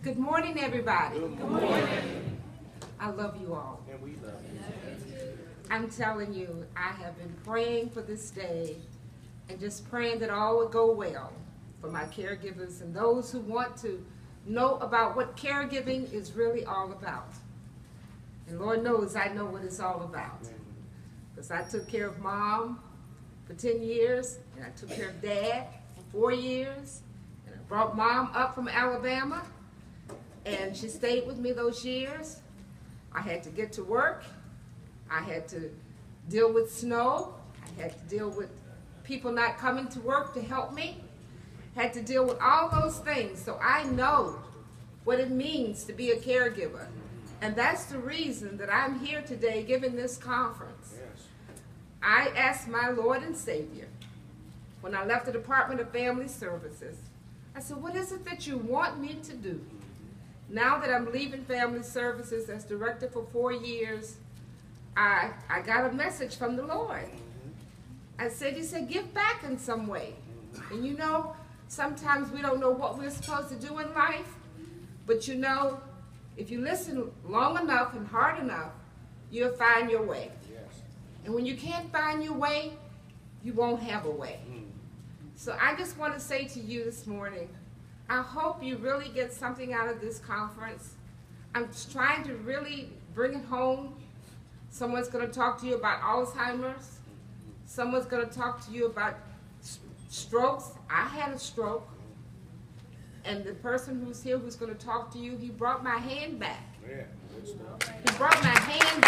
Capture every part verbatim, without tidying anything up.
Good morning, everybody. Good morning. I love you all. And we love you. I'm telling you, I have been praying for this day and just praying that all would go well for my caregivers and those who want to know about what caregiving is really all about. And Lord knows I know what it's all about. Because I took care of Mom for ten years, and I took care of Dad for four years, and I brought Mom up from Alabama, and she stayed with me those years. I had to get to work. I had to deal with snow. I had to deal with people not coming to work to help me. Had to deal with all those things. So I know what it means to be a caregiver. And that's the reason that I'm here today giving this conference. Yes. I asked my Lord and Savior, when I left the Department of Family Services, I said, what is it that you want me to do? Now that I'm leaving Family Services as director for four years, I, I got a message from the Lord. I said, he said, give back in some way. And you know, sometimes we don't know what we're supposed to do in life, but you know, if you listen long enough and hard enough, you'll find your way. Yes. And when you can't find your way, you won't have a way. Mm. So I just want to say to you this morning, I hope you really get something out of this conference. I'm trying to really bring it home. Someone's going to talk to you about Alzheimer's. Someone's going to talk to you about strokes. I had a stroke. And the person who's here who's going to talk to you, he brought my hand back. Yeah, good stuff. He brought my hand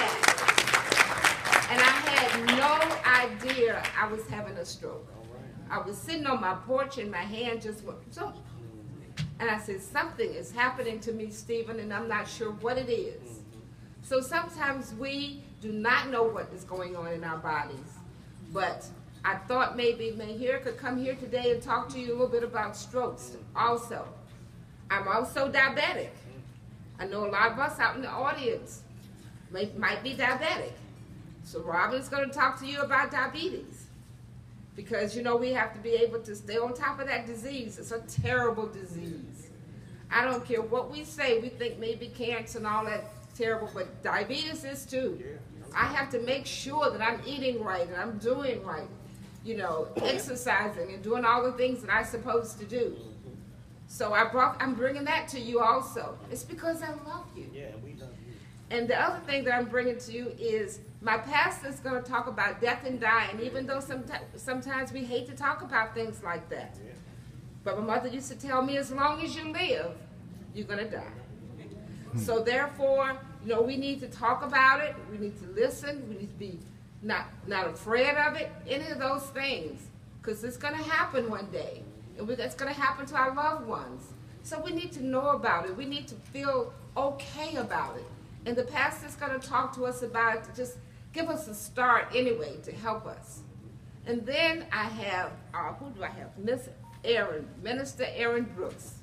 back. And I had no idea I was having a stroke. All right. I was sitting on my porch and my hand just went, so. And I said, something is happening to me, Stephen, and I'm not sure what it is. So sometimes we do not know what is going on in our bodies. But I thought maybe Mahir could come here today and talk to you a little bit about strokes also. I'm also diabetic. I know a lot of us out in the audience may, might be diabetic. So Robin's going to talk to you about diabetes. Because, you know, we have to be able to stay on top of that disease. It's a terrible disease. I don't care what we say. We think maybe cancer and all that terrible, but diabetes is too. I have to make sure that I'm eating right and I'm doing right. You know, exercising and doing all the things that I'm supposed to do. So I brought, I'm bringing that to you also. It's because I love you. Yeah, we love you. And the other thing that I'm bringing to you is my pastor's going to talk about death and dying, even though sometimes, sometimes we hate to talk about things like that. Yeah. But my mother used to tell me, as long as you live, you're going to die. So therefore, you know, we need to talk about it. We need to listen. We need to be not, not afraid of it, any of those things. Because it's going to happen one day. And we, it's going to happen to our loved ones. So we need to know about it. We need to feel okay about it. And the pastor's going to talk to us about it to just give us a start anyway to help us. And then I have, uh, who do I have? Miss Aaron, Minister Aaron Brooks.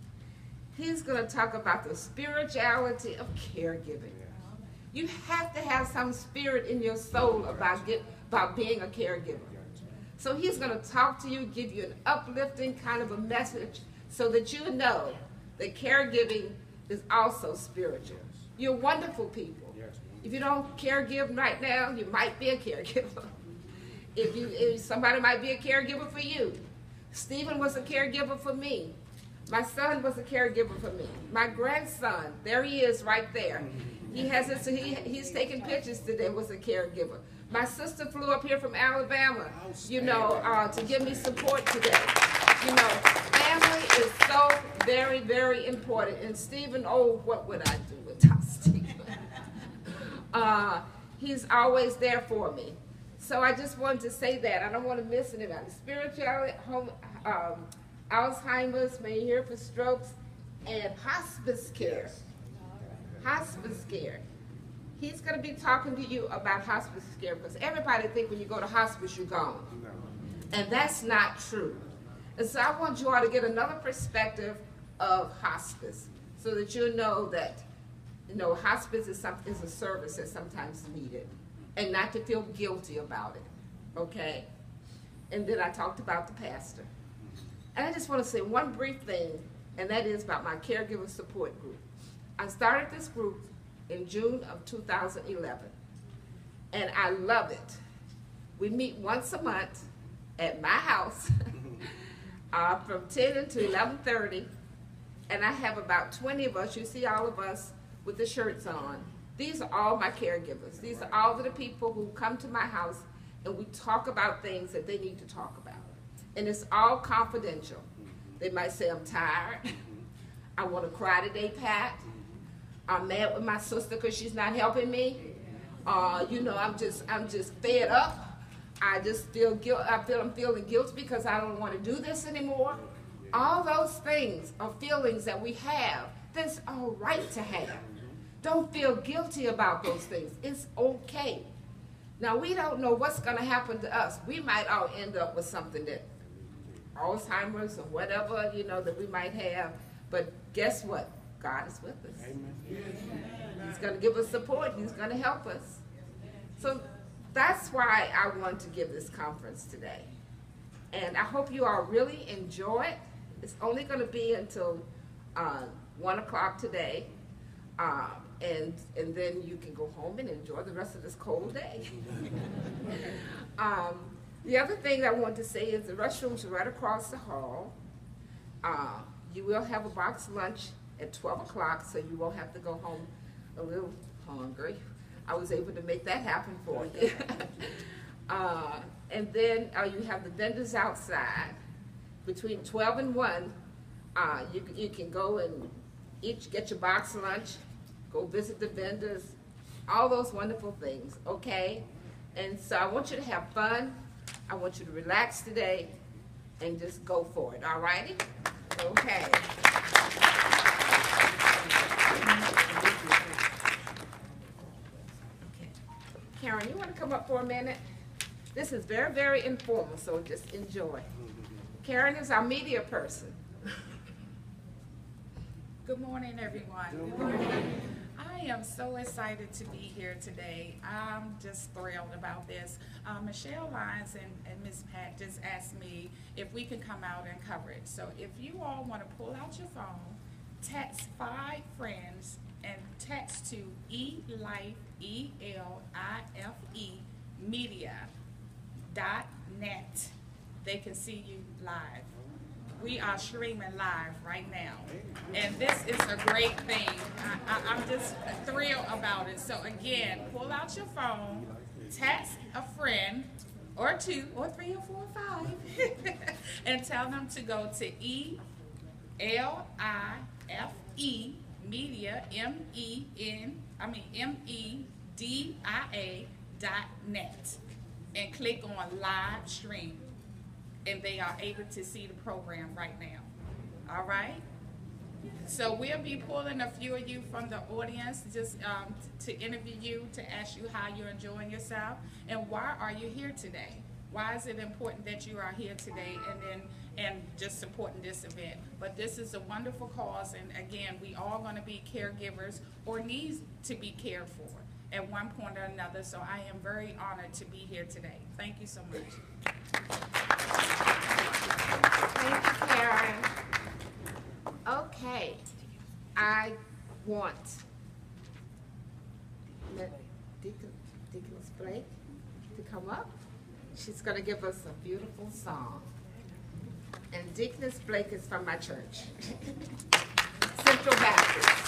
He's going to talk about the spirituality of caregiving. You have to have some spirit in your soul about, get, about being a caregiver. So he's going to talk to you, give you an uplifting kind of a message so that you know that caregiving is also spiritual. You're wonderful people. If you don't caregive right now, you might be a caregiver. If, you, if somebody might be a caregiver for you. Stephen was a caregiver for me. My son was a caregiver for me. My grandson, there he is right there. He has this, he, he's taking pictures today, was a caregiver. My sister flew up here from Alabama, you know, uh, to give me support today. You know, family is so very, very important. And Stephen, oh, what would I do without Stephen? uh, he's always there for me. So I just wanted to say that. I don't want to miss anybody. Spirituality, home, um, Alzheimer's, Mahir for strokes, and hospice care. Hospice care. He's going to be talking to you about hospice care because everybody thinks when you go to hospice, you're gone. And that's not true. And so I want you all to get another perspective of hospice so that you'll know that, you know, hospice is, some, is a service that's sometimes needed and not to feel guilty about it, okay? And then I talked about the pastor. And I just want to say one brief thing and that is about my caregiver support group. I started this group in June of two thousand eleven, and I love it. We meet once a month at my house uh, from ten until eleven thirty, and I have about twenty of us. You see all of us with the shirts on. These are all my caregivers. These are all of the people who come to my house, and we talk about things that they need to talk about. And it's all confidential. They might say, I'm tired. I want to cry today, Pat. I'm mad with my sister because she's not helping me. Uh, you know, I'm just, I'm just fed up. I just feel guilt. I feel I'm feeling guilty because I don't want to do this anymore. All those things are feelings that we have. That's all right to have. Don't feel guilty about those things. It's okay. Now, we don't know what's going to happen to us. We might all end up with something that Alzheimer's or whatever, you know, that we might have. But guess what? God is with us. Amen. He's going to give us support. He's going to help us. So that's why I want to give this conference today. And I hope you all really enjoy it. It's only going to be until uh, one o'clock today. Uh, and, and then you can go home and enjoy the rest of this cold day. um, the other thing I want to say is the restrooms are right across the hall. Uh, you will have a box lunch at twelve o'clock, so you won't have to go home a little hungry. I was able to make that happen for you. uh, and then uh, you have the vendors outside. Between twelve and one, uh, you, you can go and each get your box lunch, go visit the vendors, all those wonderful things, okay? And so I want you to have fun. I want you to relax today and just go for it, all righty? Okay. Karen, you want to come up for a minute? This is very, very informal, so just enjoy. Karen is our media person. Good morning, everyone. Good morning. I am so excited to be here today. I'm just thrilled about this. Uh, Michelle Lyons and, and Miz Pat just asked me if we could come out and cover it. So if you all want to pull out your phone, text five friends and text to eLife, E L I F E, media dot net. They can see you live. We are streaming live right now. And this is a great thing. I, I, I'm just thrilled about it. So again, pull out your phone, text a friend, or two, or three, or four, or five, and tell them to go to E L I F E, media, M E N, I mean M E D I A dot net, and click on live stream. And they are able to see the program right now. All right? So we'll be pulling a few of you from the audience just um, to interview you, to ask you how you're enjoying yourself, and why are you here today? Why is it important that you are here today and then and just supporting this event? But this is a wonderful cause, and again, we all going to be caregivers or need to be cared for at one point or another. So I am very honored to be here today. Thank you so much. Thank you, Karen. Okay, I want Deacon, Deaconess Blake to come up. She's going to give us a beautiful song. And Deaconess Blake is from my church, Central Baptist.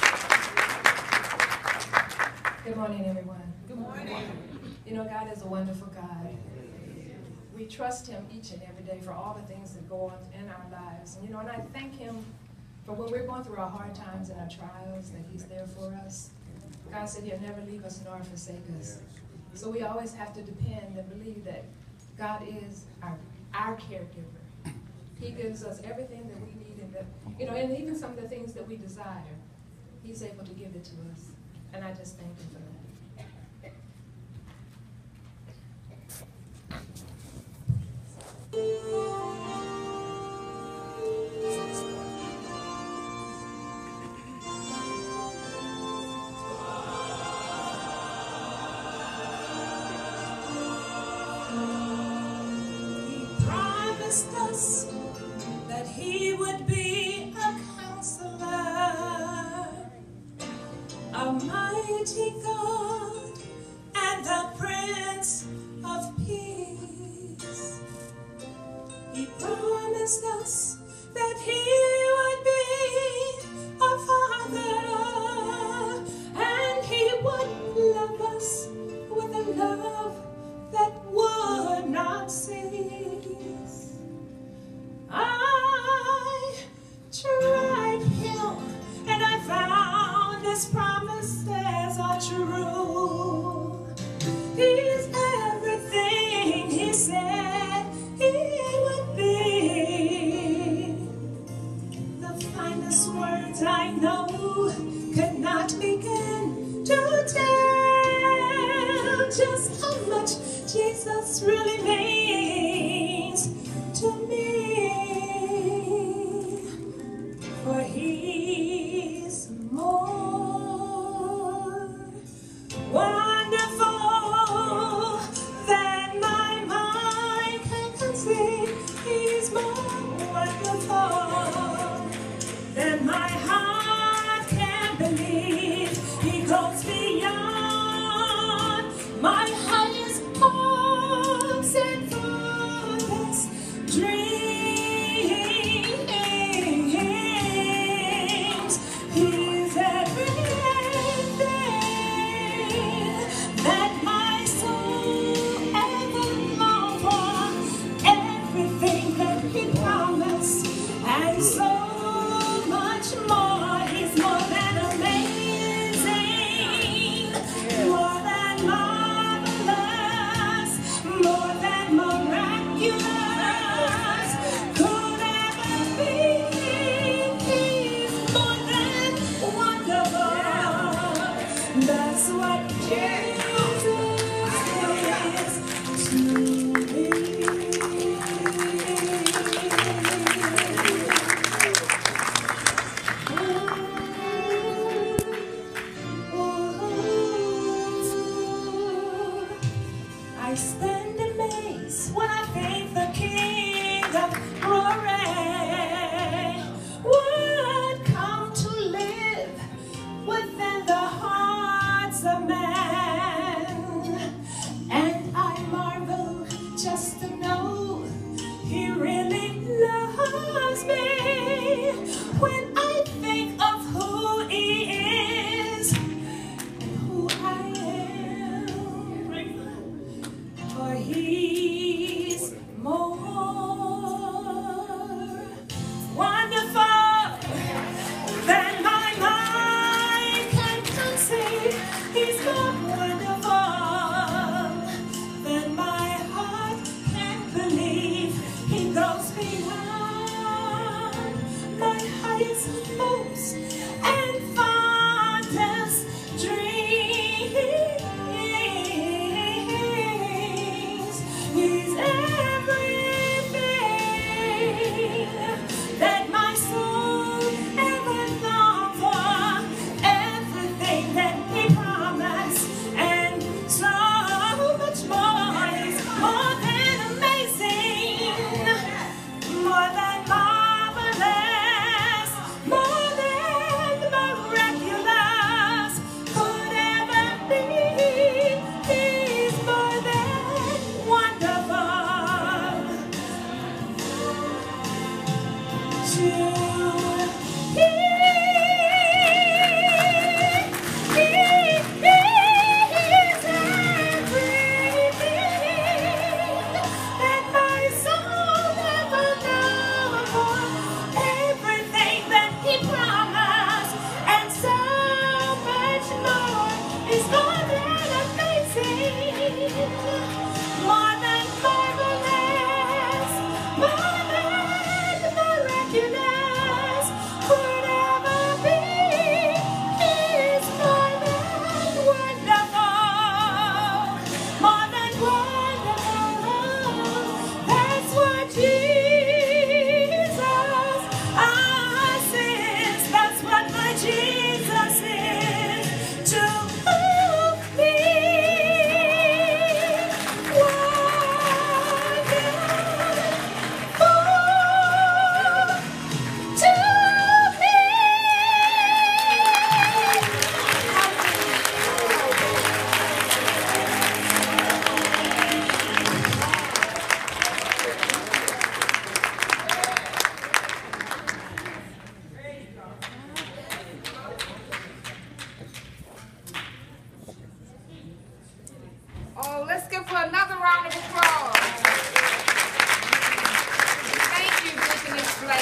Good morning, everyone. Good morning. You know, God is a wonderful God. We trust Him each and every day for all the things that go on in our lives. And, you know, and I thank Him for when we're going through our hard times and our trials, that He's there for us. God said He'll never leave us nor forsake us. So we always have to depend and believe that God is our, our caregiver. He gives us everything that we need, and that, you know, and even some of the things that we desire, He's able to give it to us. And I just thank Him for that. He promised us that He would be a counselor. He promised us that He would be our Father, and He would love us with a love that would not cease. I tried Him, and I found His promises are true. He's everything He said He would be. The finest words I know could not begin to tell just how much Jesus really means to me. For He's more wonderful than my mind can conceive. He's more wonderful than my heart can believe. He goes beyond my highest hopes and fondest dreams. He's everything that my soul ever longed for, everything that He promised, and so much more. He's more than amazing, more than marvelous, more than miraculous, could ever be. He's more than wonderful. That's what Jesus is to me. I stand amazed when I think the King of glory would come to live within the hearts of man. And I marvel just to know He really loves me. When I think of who He is and who I am, for He's more wonderful than my mind can conceive. He's more wonderful than my heart can believe. He goes beyond my highest hopes and fondest dreams. He's everything that my soul ever longed for, everything that He promised, and so much more. He's more than amazing, more than marvelous, more than miraculous, could ever be. He's more than wonderful to me. He is everything that my soul ever longed for, everything that He promised, and so much more. Is more than amazing, more than marvelous, more than miraculous.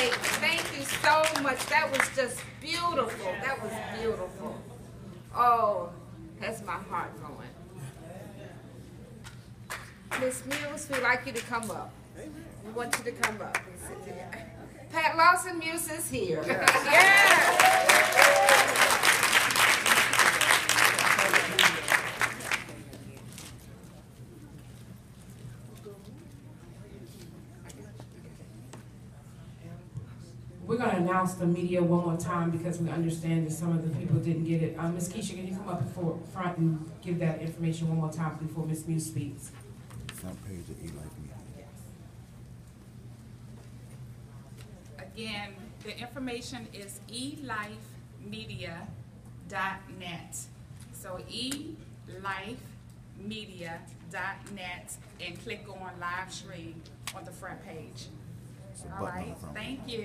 say thank you so much. That was just beautiful. That was beautiful. Oh, has my heart going. Miss Muse, we'd like you to come up. We want you to come up and sit there. Pat Lawson Muse is here. Yeah. We're going to announce the media one more time because we understand that some of the people didn't get it. Uh, Miz Keisha, can you come up before, front and give that information one more time before Miz Muse speaks? Front page of eLife Media. Again, the information is e life media dot net. So e life media dot net and click on live stream on the front page. It's a All button on right, the front thank page. you.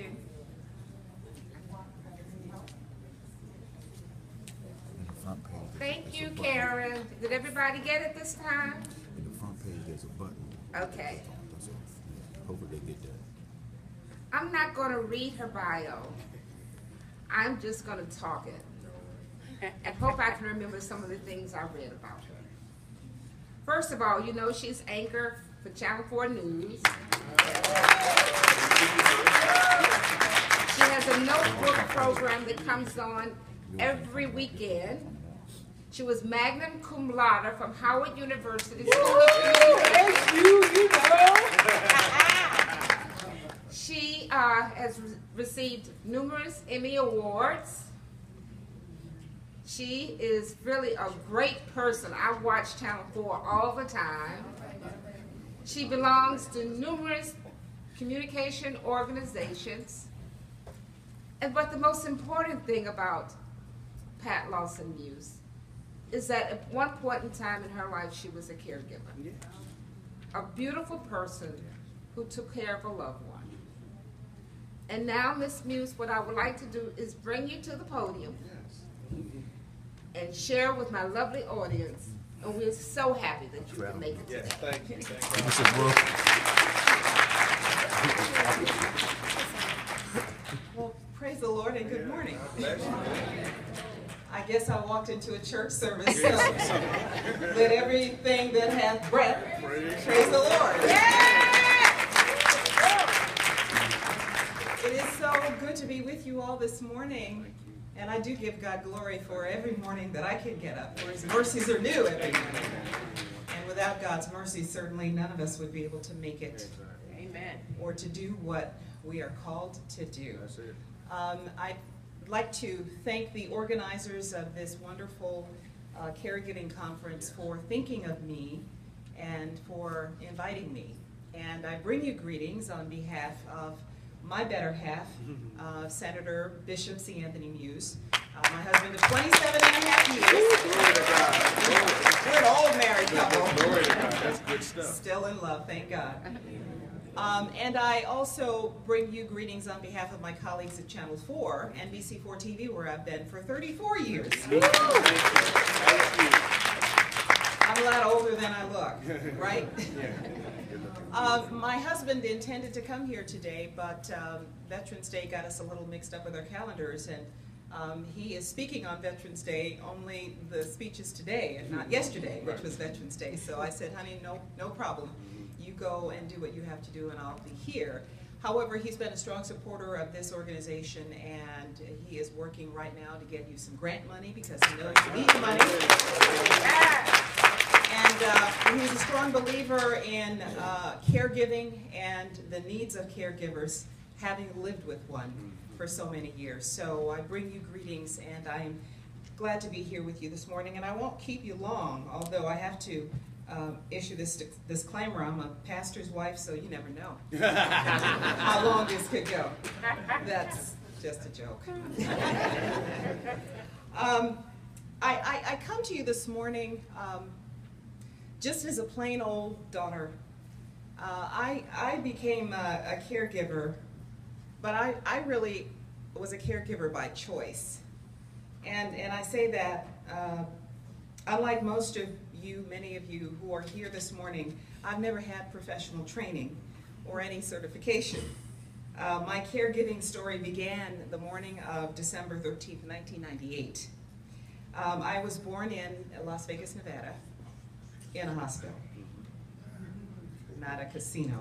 In the front page, there's a- Thank there's a you, button. Karen. Did everybody get it this time? In the front page, there's a button. Okay. That's all. Yeah. Hopefully they get that. I'm not going to read her bio. I'm just going to talk it. And hope I can remember some of the things I read about her. First of all, you know she's anchor for Channel four News. She has a notebook program that comes on every weekend. She was magna cum laude from Howard University School of Communication. She uh, has re received numerous Emmy Awards. She is really a great person. I watch Channel four all the time. She belongs to numerous communication organizations. And but the most important thing about Pat Lawson Muse is that at one point in time in her life, she was a caregiver. A beautiful person who took care of a loved one. And now, Miss Muse, what I would like to do is bring you to the podium and share with my lovely audience. And we're so happy that you can make it today. Yes, thank you. Thank you. Give us a book. Well, praise the Lord and good morning. Bless you. I guess I walked into a church service, so let everything that hath breath praise the Lord. It is so good to be with you all this morning, and I do give God glory for every morning that I can get up, for His mercies are new every morning. And without God's mercy, certainly none of us would be able to make it. Amen. Or to do what we are called to do. That's it. Um, I'd like to thank the organizers of this wonderful uh, caregiving conference for thinking of me and for inviting me. And I bring you greetings on behalf of my better half, uh, Senator Bishop C. Anthony Muse, uh, my husband of twenty-seven and a half years. We're an old married couple. Glory to God. That's good stuff. Still in love, thank God. Um, and I also bring you greetings on behalf of my colleagues at Channel four, N B C four T V, where I've been for thirty-four years. I'm a lot older than I look, right? Uh, my husband intended to come here today, but um, Veterans Day got us a little mixed up with our calendars, and um, he is speaking on Veterans Day, only the speech is today and not yesterday, which was Veterans Day. So I said, honey, no, no problem. You go and do what you have to do, and I'll be here. However, he's been a strong supporter of this organization, and he is working right now to get you some grant money because he knows you need the money. And uh, he's a strong believer in uh, caregiving and the needs of caregivers, having lived with one for so many years. So I bring you greetings, and I'm glad to be here with you this morning. And I won't keep you long, although I have to um, issue this disclaimer. I'm a pastor's wife, so you never know how long this could go. That's just a joke. um, I, I, I come to you this morning um, just as a plain old daughter. Uh, I, I became a, a caregiver, but I, I really was a caregiver by choice. And, and I say that, uh, unlike most of you, many of you who are here this morning, I've never had professional training or any certification. Uh, my caregiving story began the morning of December thirteenth, nineteen ninety-eight. Um, I was born in Las Vegas, Nevada, in a hospital, not a casino.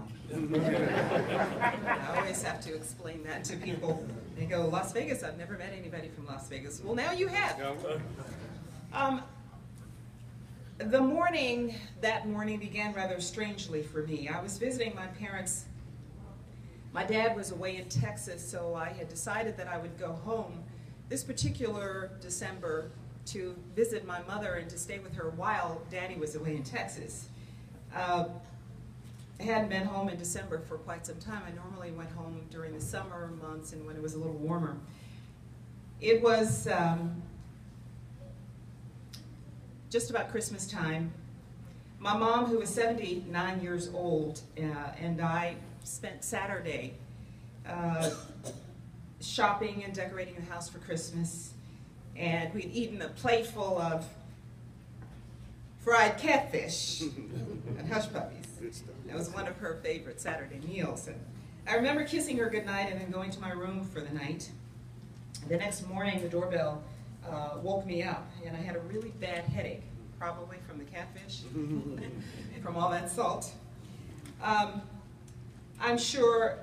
I always have to explain that to people. They go, Las Vegas, I've never met anybody from Las Vegas. Well, now you have. Um, the morning, that morning began rather strangely for me. I was visiting my parents. My dad was away in Texas, so I had decided that I would go home this particular December to visit my mother and to stay with her while Daddy was away in Texas. Uh, I hadn't been home in December for quite some time. I normally went home during the summer months and when it was a little warmer. It was um, just about Christmas time. My mom, who was seventy-nine years old, uh, and I spent Saturday uh, shopping and decorating the house for Christmas. And we'd eaten a plate full of fried catfish and hush puppies. That was one of her favorite Saturday meals. And I remember kissing her goodnight and then going to my room for the night. The next morning, the doorbell uh, woke me up, and I had a really bad headache, probably from the catfish, from all that salt. Um, I'm sure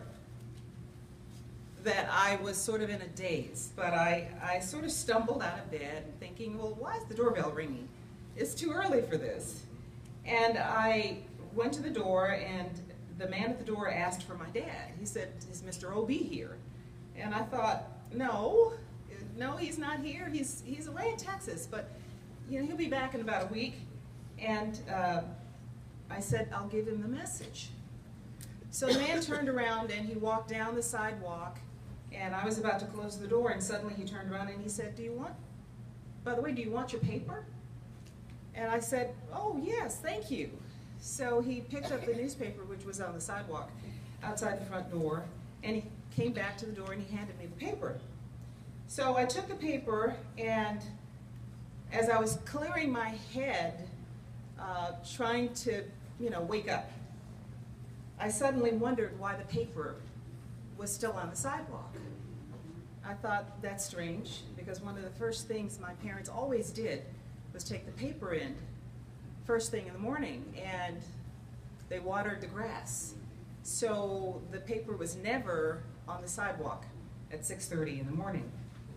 that I was sort of in a daze, but I, I sort of stumbled out of bed thinking, well, why is the doorbell ringing? It's too early for this. And I went to the door, and the man at the door asked for my dad. He said, is Mister O B here? And I thought, no, no, he's not here. He's, he's away in Texas, but you know, he'll be back in about a week. And uh, I said, I'll give him the message. So the man turned around and he walked down the sidewalk, and I was about to close the door, and suddenly he turned around and he said, do you want, by the way, do you want your paper? And I said, oh yes, thank you. So he picked up the newspaper, which was on the sidewalk outside the front door, and he came back to the door and he handed me the paper. So I took the paper, and as I was clearing my head, uh, trying to, you know, wake up, I suddenly wondered why the paper was still on the sidewalk. I thought, that's strange, because one of the first things my parents always did was take the paper in first thing in the morning, and they watered the grass. So the paper was never on the sidewalk at six thirty in the morning.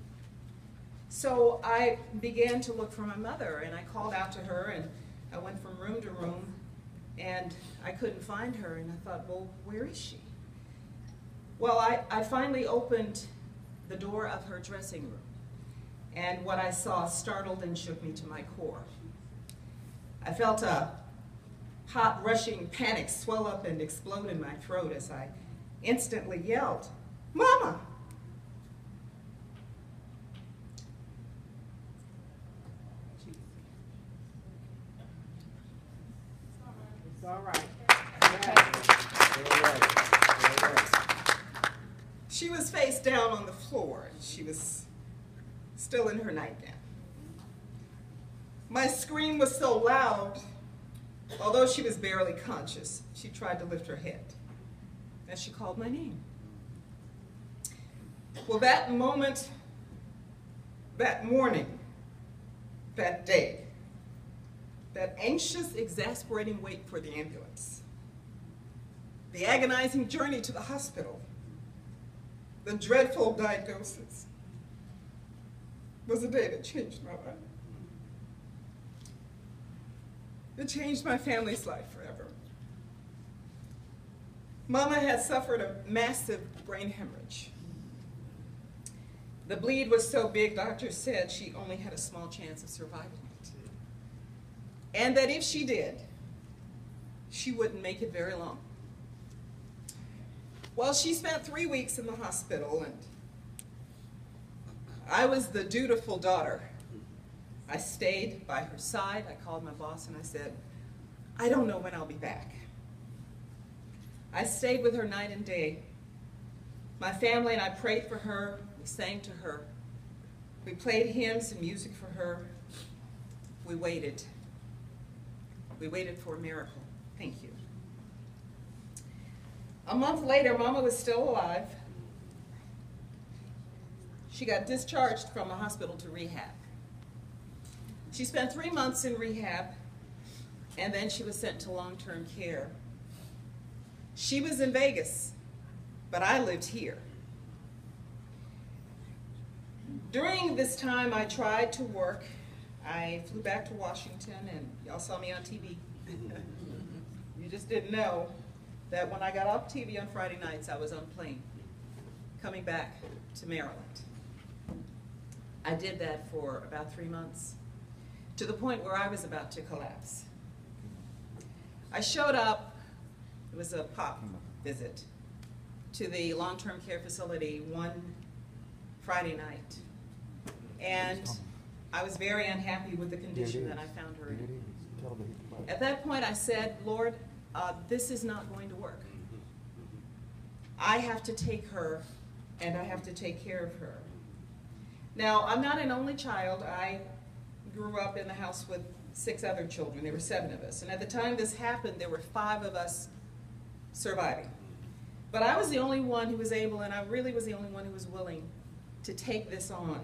So I began to look for my mother, and I called out to her, and I went from room to room, and I couldn't find her, and I thought, well, where is she? Well, I, I finally opened the door of her dressing room, and what I saw startled and shook me to my core. I felt a hot, rushing panic swell up and explode in my throat as I instantly yelled, Mama! It's all right. She was face down on the floor, and she was still in her nightgown. My scream was so loud, although she was barely conscious, she tried to lift her head as she called my name. Well, that moment, that morning, that day, that anxious, exasperating wait for the ambulance, the agonizing journey to the hospital, the dreadful diagnosis, was a day that changed my life. It changed my family's life forever. Mama had suffered a massive brain hemorrhage. The bleed was so big, doctors said she only had a small chance of surviving it. And that if she did, she wouldn't make it very long. Well, she spent three weeks in the hospital, and I was the dutiful daughter. I stayed by her side. I called my boss and I said, I don't know when I'll be back. I stayed with her night and day. My family and I prayed for her. We sang to her. We played hymns and music for her. We waited. We waited for a miracle. Thank you. A month later, Mama was still alive, she got discharged from a hospital to rehab. She spent three months in rehab, and then she was sent to long-term care. She was in Vegas, but I lived here. During this time, I tried to work. I flew back to Washington, and y'all saw me on T V. You just didn't know that when I got off T V on Friday nights, I was on a plane coming back to Maryland. I did that for about three months, to the point where I was about to collapse. I showed up, it was a pop visit, to the long-term care facility one Friday night. And I was very unhappy with the condition that I found her in. At that point I said, Lord, uh, this is not going to work. I have to take her, and I have to take care of her. Now, I'm not an only child. I grew up in the house with six other children. There were seven of us. And at the time this happened, there were five of us surviving. But I was the only one who was able, and I really was the only one who was willing to take this on.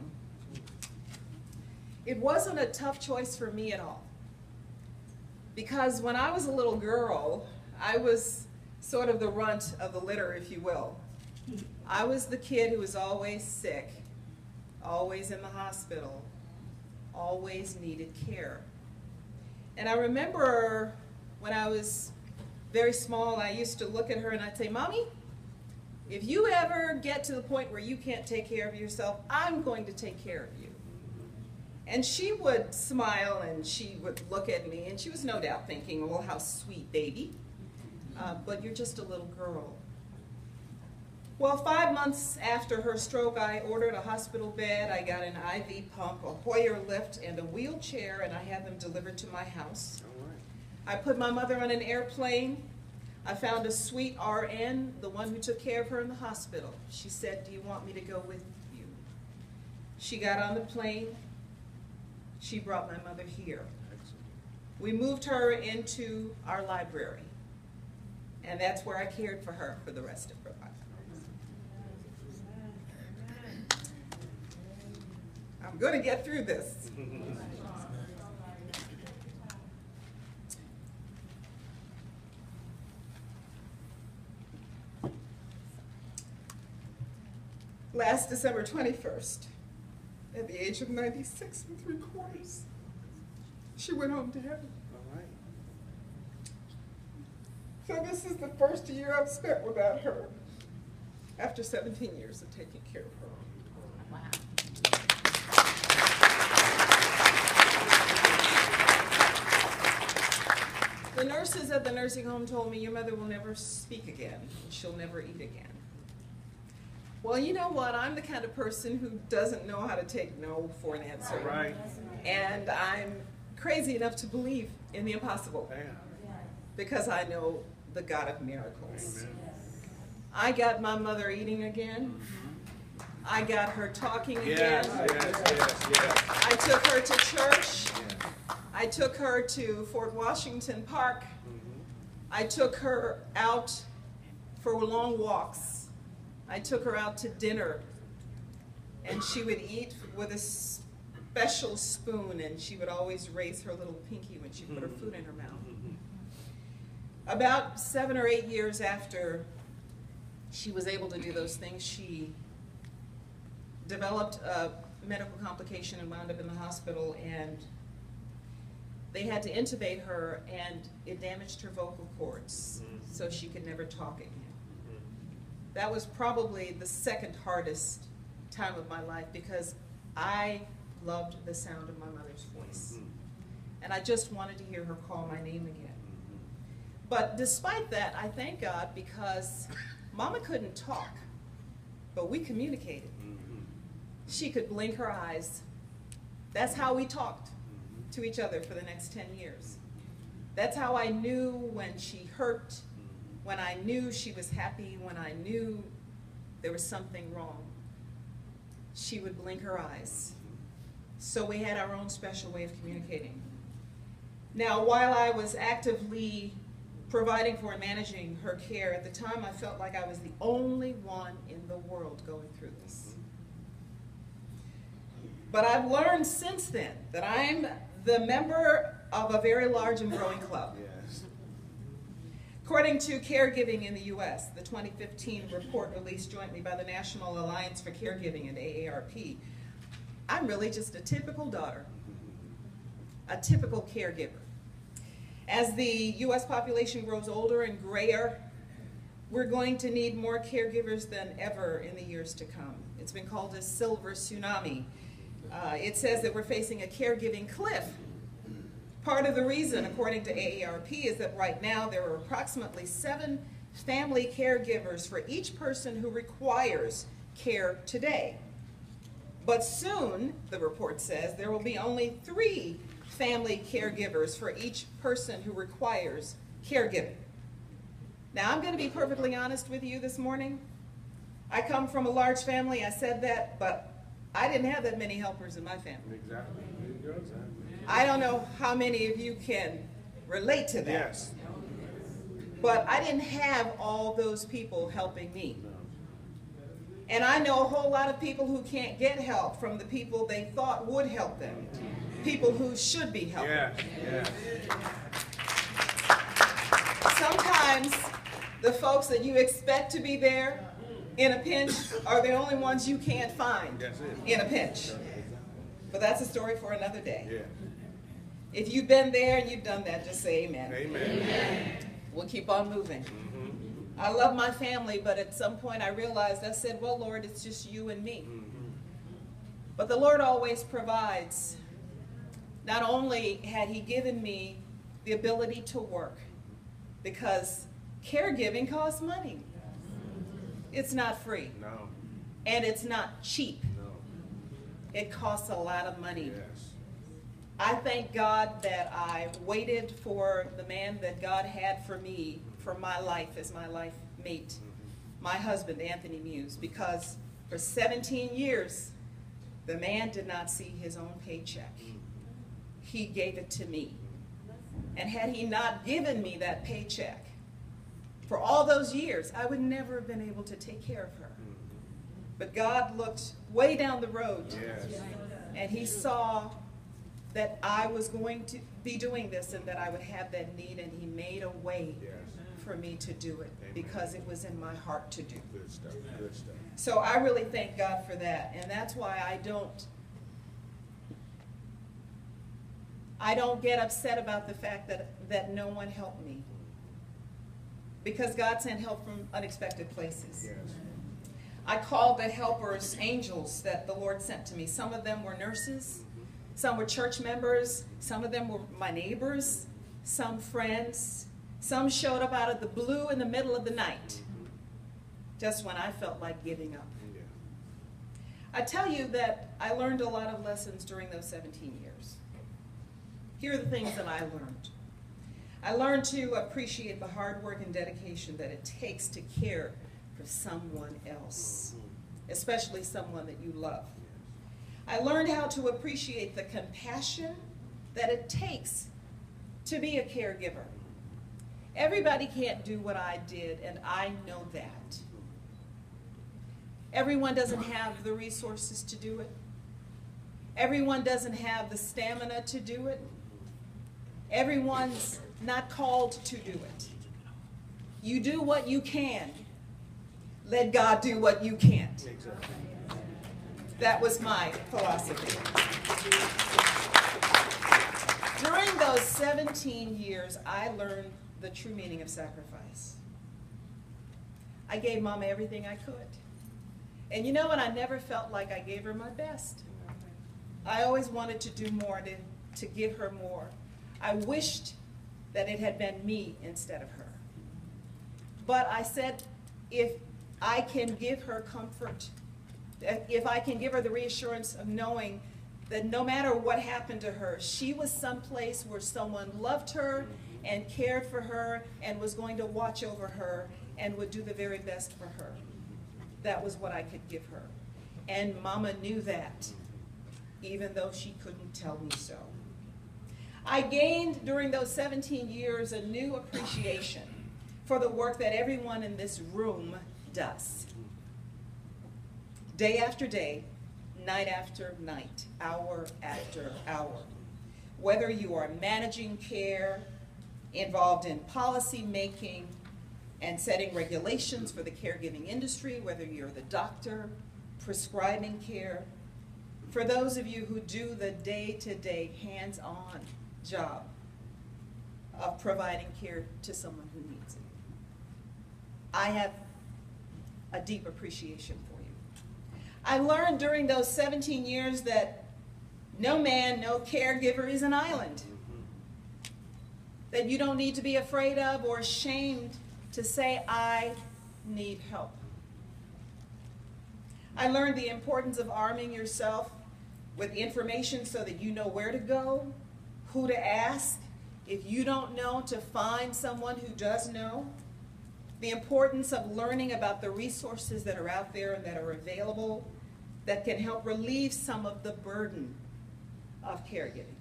It wasn't a tough choice for me at all. Because when I was a little girl, I was sort of the runt of the litter, if you will. I was the kid who was always sick, always in the hospital, always needed care. And I remember when I was very small, I used to look at her and I'd say, Mommy, if you ever get to the point where you can't take care of yourself, I'm going to take care of you. And she would smile and she would look at me, and she was no doubt thinking, oh, how sweet, baby. Uh, but you're just a little girl. Well, five months after her stroke, I ordered a hospital bed, I got an I V pump, a Hoyer lift, and a wheelchair, and I had them delivered to my house. All right. I put my mother on an airplane. I found a sweet R N, the one who took care of her in the hospital. She said, do you want me to go with you? She got on the plane. She brought my mother here. We moved her into our library, and that's where I cared for her for the rest of her life. I'm going to get through this. Last December twenty-first, at the age of ninety-six and three quarters, she went home to heaven. All right. So this is the first year I've spent without her, after seventeen years of taking care of her. Wow. The nurses at the nursing home told me, your mother will never speak again. She'll never eat again. Well, you know what? I'm the kind of person who doesn't know how to take no for an answer. All right. And I'm crazy enough to believe in the impossible, Bam. because I know the God of miracles. Amen. I got my mother eating again. I got her talking Yes, again. yes, yes, yes. I took her to church. Yeah. I took her to Fort Washington Park. Mhm. I took her out for long walks. I took her out to dinner, and she would eat with a special spoon, and she would always raise her little pinky when she put her food in her mouth. About seven or eight years after she was able to do those things, she developed a medical complication and wound up in the hospital, and they had to intubate her, and it damaged her vocal cords, so she could never talk again. That was probably the second hardest time of my life, because I loved the sound of my mother's voice. And I just wanted to hear her call my name again. But despite that, I thank God, because Mama couldn't talk, but we communicated. She could blink her eyes. That's how we talked to each other for the next ten years. That's how I knew when she hurt, when I knew she was happy, when I knew there was something wrong. She would blink her eyes. So we had our own special way of communicating. Now, while I was actively providing for and managing her care, at the time I felt like I was the only one in the world going through this. But I've learned since then that I'm the member of a very large and growing club. Yes. According to Caregiving in the U S, the twenty fifteen report released jointly by the National Alliance for Caregiving and A A R P, I'm really just a typical daughter, a typical caregiver. As the U S population grows older and grayer, we're going to need more caregivers than ever in the years to come. It's been called a silver tsunami. Uh, it says that we're facing a caregiving cliff. Part of the reason, according to A A R P, is that right now there are approximately seven family caregivers for each person who requires care today. But soon, the report says, there will be only three family caregivers for each person who requires caregiving. Now, I'm going to be perfectly honest with you this morning. I come from a large family, I said that, but I didn't have that many helpers in my family. Exactly. I don't know how many of you can relate to that. Yes. But I didn't have all those people helping me. And I know a whole lot of people who can't get help from the people they thought would help them. People who should be helped. Yes. Yes. Sometimes the folks that you expect to be there in a pinch are the only ones you can't find That's it. in a pinch. But that's a story for another day. Yeah. If you've been there and you've done that, just say amen. Amen. Amen. We'll keep on moving. Mm-hmm. I love my family, but at some point I realized, I said, well, Lord, it's just you and me. Mm-hmm. But the Lord always provides. Not only had he given me the ability to work, because caregiving costs money. It's not free. No. And it's not cheap. No. It costs a lot of money. Yes. I thank God that I waited for the man that God had for me, for my life as my life mate, my husband, Anthony Muse, because for seventeen years, the man did not see his own paycheck. He gave it to me. And had he not given me that paycheck, for all those years, I would never have been able to take care of her. But God looked way down the road, Yes. and he saw that I was going to be doing this and that I would have that need, and he made a way Yes. for me to do it Amen. because it was in my heart to do. Good stuff. Good stuff. So I really thank God for that, and that's why I don't I don't get upset about the fact that, that no one helped me, because God sent help from unexpected places. Yes. I called the helpers angels that the Lord sent to me. Some of them were nurses, some were church members, some of them were my neighbors, some friends. Some showed up out of the blue in the middle of the night, just when I felt like giving up. Yeah. I tell you that I learned a lot of lessons during those seventeen years. Here are the things that I learned. I learned to appreciate the hard work and dedication that it takes to care for someone else, especially someone that you love. I learned how to appreciate the compassion that it takes to be a caregiver. Everybody can't do what I did, and I know that. Everyone doesn't have the resources to do it. Everyone doesn't have the stamina to do it. Everyone's not called to do it. You do what you can. Let God do what you can't. Exactly. That was my philosophy. During those seventeen years, I learned the true meaning of sacrifice. I gave Mama everything I could. And you know what? I never felt like I gave her my best. I always wanted to do more, to, to give her more. I wished that it had been me instead of her. But I said, if I can give her comfort, if I can give her the reassurance of knowing that no matter what happened to her, she was someplace where someone loved her and cared for her and was going to watch over her and would do the very best for her. That was what I could give her. And Mama knew that, even though she couldn't tell me so. I gained during those seventeen years a new appreciation for the work that everyone in this room does. Day after day, night after night, hour after hour. Whether you are managing care, involved in policy making, and setting regulations for the caregiving industry, whether you're the doctor, prescribing care, for those of you who do the day-to-day hands-on job of providing care to someone who needs it, I have a deep appreciation for you. I learned during those seventeen years that no man, no caregiver is an island, that you don't need to be afraid of or ashamed to say, I need help. I learned the importance of arming yourself with information so that you know where to go, who to ask, if you don't know, to find someone who does know. The importance of learning about the resources that are out there and that are available that can help relieve some of the burden of caregiving.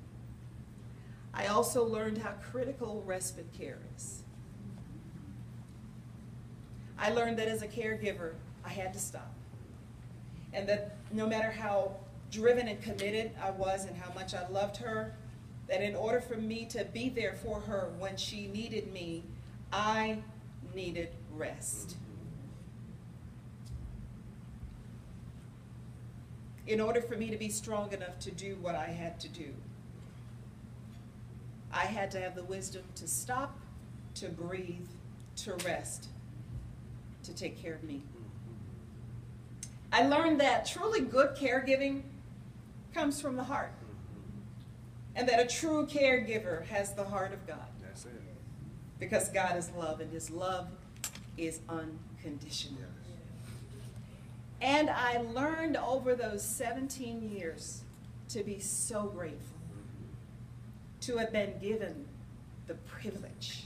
I also learned how critical respite care is. I learned that as a caregiver, I had to stop. And that no matter how driven and committed I was and how much I loved her, that in order for me to be there for her when she needed me, I needed rest. In order for me to be strong enough to do what I had to do, I had to have the wisdom to stop, to breathe, to rest, to take care of me. I learned that truly good caregiving comes from the heart, and that a true caregiver has the heart of God. That's it. Because God is love, and his love is unconditional. And I learned over those seventeen years to be so grateful to have been given the privilege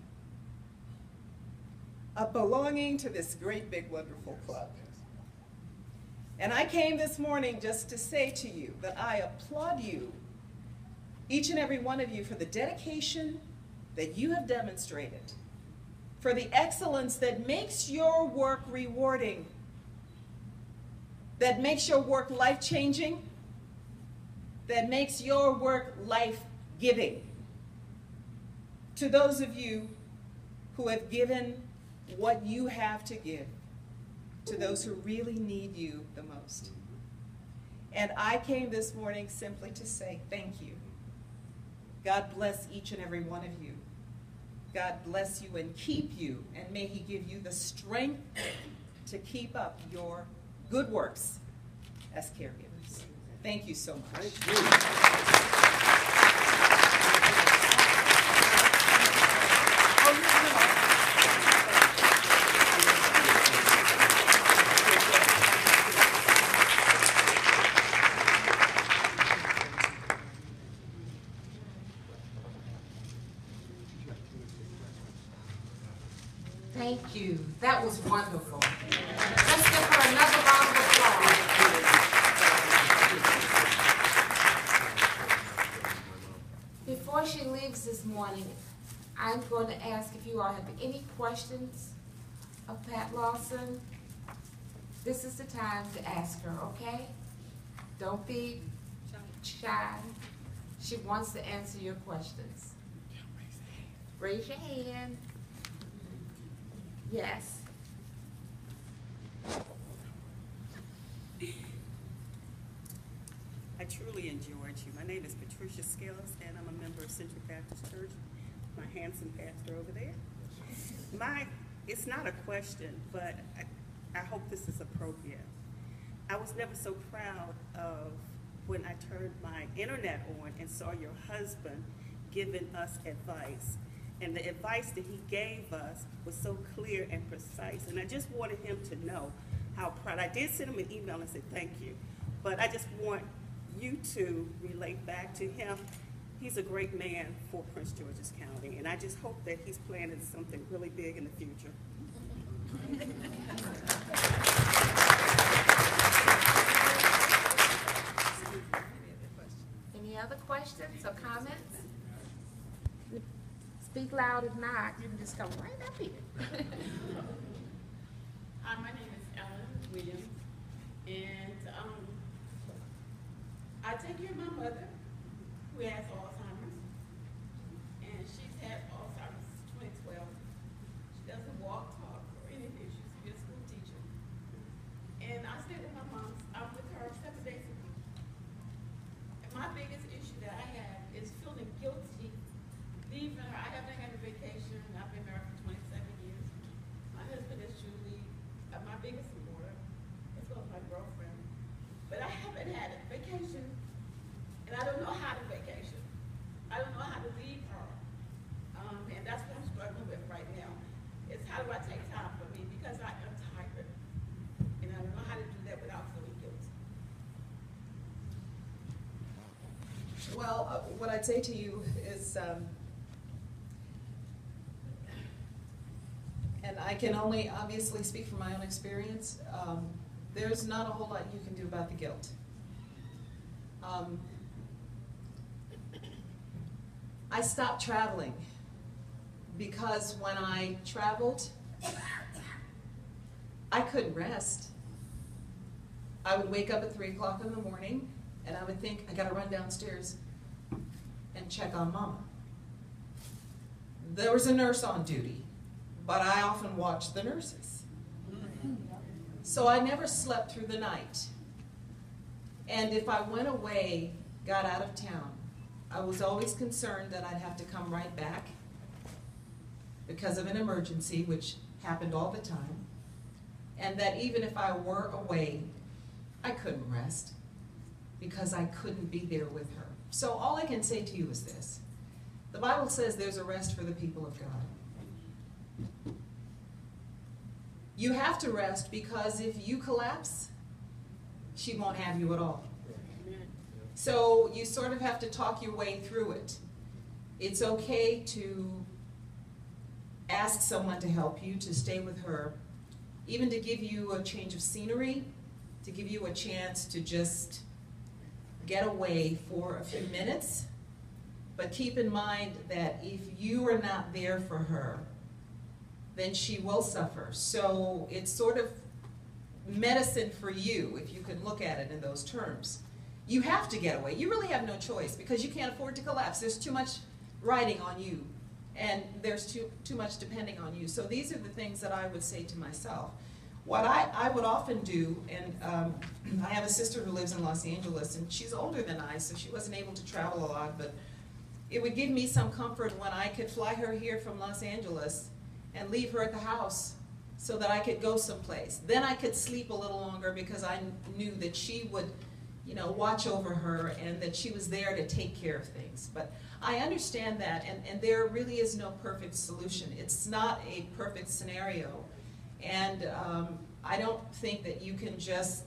of belonging to this great, big, wonderful club. And I came this morning just to say to you that I applaud you, each and every one of you, for the dedication that you have demonstrated, for the excellence that makes your work rewarding, that makes your work life-changing, that makes your work life-giving. To those of you who have given what you have to give to those who really need you the most. And I came this morning simply to say thank you. God bless each and every one of you. God bless you and keep you, and may he give you the strength to keep up your good works as caregivers. Thank you so much. Thank you. That was wonderful. Let's give her another round of applause. Before she leaves this morning, I'm going to ask if you all have any questions of Pat Lawson. This is the time to ask her, okay? Don't be shy. She wants to answer your questions. Raise your hand. Yes. I truly enjoyed you. My name is Patricia Scales, and I'm a member of Central Baptist Church. My handsome pastor over there. My, it's not a question, but I, I hope this is appropriate. I was never so proud of when I turned my internet on and saw your husband giving us advice. And the advice that he gave us was so clear and precise. And I just wanted him to know how proud. I did send him an email and say thank you. But I just want you to relate back to him. He's a great man for Prince George's County. And I just hope that he's planning something really big in the future. Any other questions or comments? Speak loud. If not, you can just come right up here. Hi, my name is Ellen Williams, and um, I take care of my mother, who has Alzheimer's, and she's had Alzheimer's since twenty twelve. She doesn't walk, talk, or anything. She's a good school teacher. And I stay with my mom. I'm with her seven days a week. And my biggest issue that I have is feeling guilty leaving her. I haven't had a vacation. I've been married for twenty-seven years. My husband is Julie, uh, my biggest supporter, as well as my girlfriend. But I haven't had a vacation, and I don't know how to vacation. I don't know how to leave her. Um, and that's what I'm struggling with right now. Is how do I take time for me? Because I am tired. And I don't know how to do that without feeling guilty. Well, uh, what I'd say to you is, um, and I can only obviously speak from my own experience, um, there's not a whole lot you can do about the guilt. Um, I stopped traveling because when I traveled, I couldn't rest. I would wake up at three o'clock in the morning and I would think, I gotta run downstairs and check on Mama. There was a nurse on duty, but I often watched the nurses. So I never slept through the night. And if I went away, got out of town, I was always concerned that I'd have to come right back because of an emergency, which happened all the time. And that even if I were away, I couldn't rest because I couldn't be there with her. So all I can say to you is this. The Bible says there's a rest for the people of God. You have to rest because if you collapse, she won't have you at all. So you sort of have to talk your way through it. It's okay to ask someone to help you, to stay with her, even to give you a change of scenery, to give you a chance to just get away for a few minutes. But keep in mind that if you are not there for her, then she will suffer. So it's sort of medicine for you, if you can look at it in those terms. You have to get away. You really have no choice because you can't afford to collapse. There's too much riding on you, and there's too, too much depending on you. So these are the things that I would say to myself. What I, I would often do, and um, I have a sister who lives in Los Angeles, and she's older than I, so she wasn't able to travel a lot, but it would give me some comfort when I could fly her here from Los Angeles and leave her at the house so that I could go someplace. Then I could sleep a little longer because I knew that she would, you know, watch over her and that she was there to take care of things. But I understand that, and, and there really is no perfect solution. It's not a perfect scenario. And um, I don't think that you can just,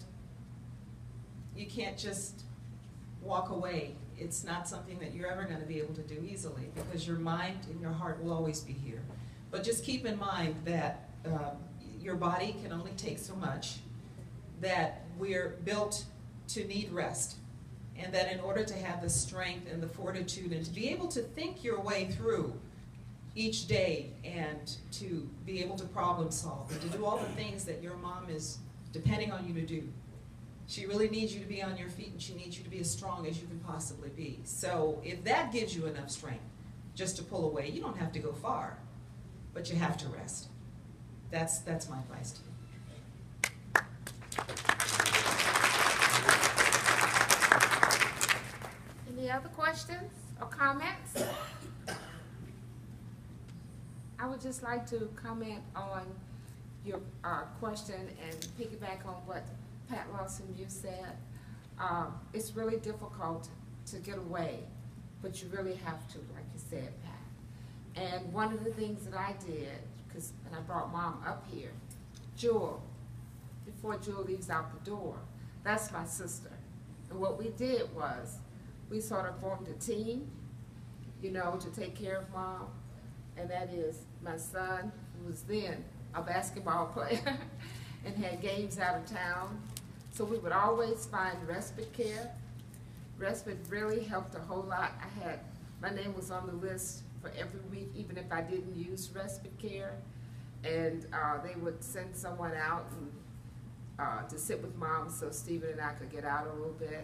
you can't just walk away. It's not something that you're ever going to be able to do easily because your mind and your heart will always be here. But just keep in mind that um, your body can only take so much, that we're built to need rest, and that in order to have the strength and the fortitude and to be able to think your way through each day and to be able to problem solve and to do all the things that your mom is depending on you to do. She really needs you to be on your feet, and she needs you to be as strong as you can possibly be. So if that gives you enough strength just to pull away, you don't have to go far, but you have to rest. That's, that's my advice to you. Any other questions or comments? I would just like to comment on your uh, question and piggyback on what Pat Lawson, you said. Um, it's really difficult to get away, but you really have to, like you said, Pat. And one of the things that I did, because when I brought Mom up here, Jewel, before Jewel leaves out the door, that's my sister. And what we did was, we sort of formed a team, you know, to take care of Mom. And that is my son, who was then a basketball player and had games out of town. So we would always find respite care. Respite really helped a whole lot. I had, my name was on the list for every week, even if I didn't use respite care. And uh, they would send someone out and, uh, to sit with Mom so Stephen and I could get out a little bit.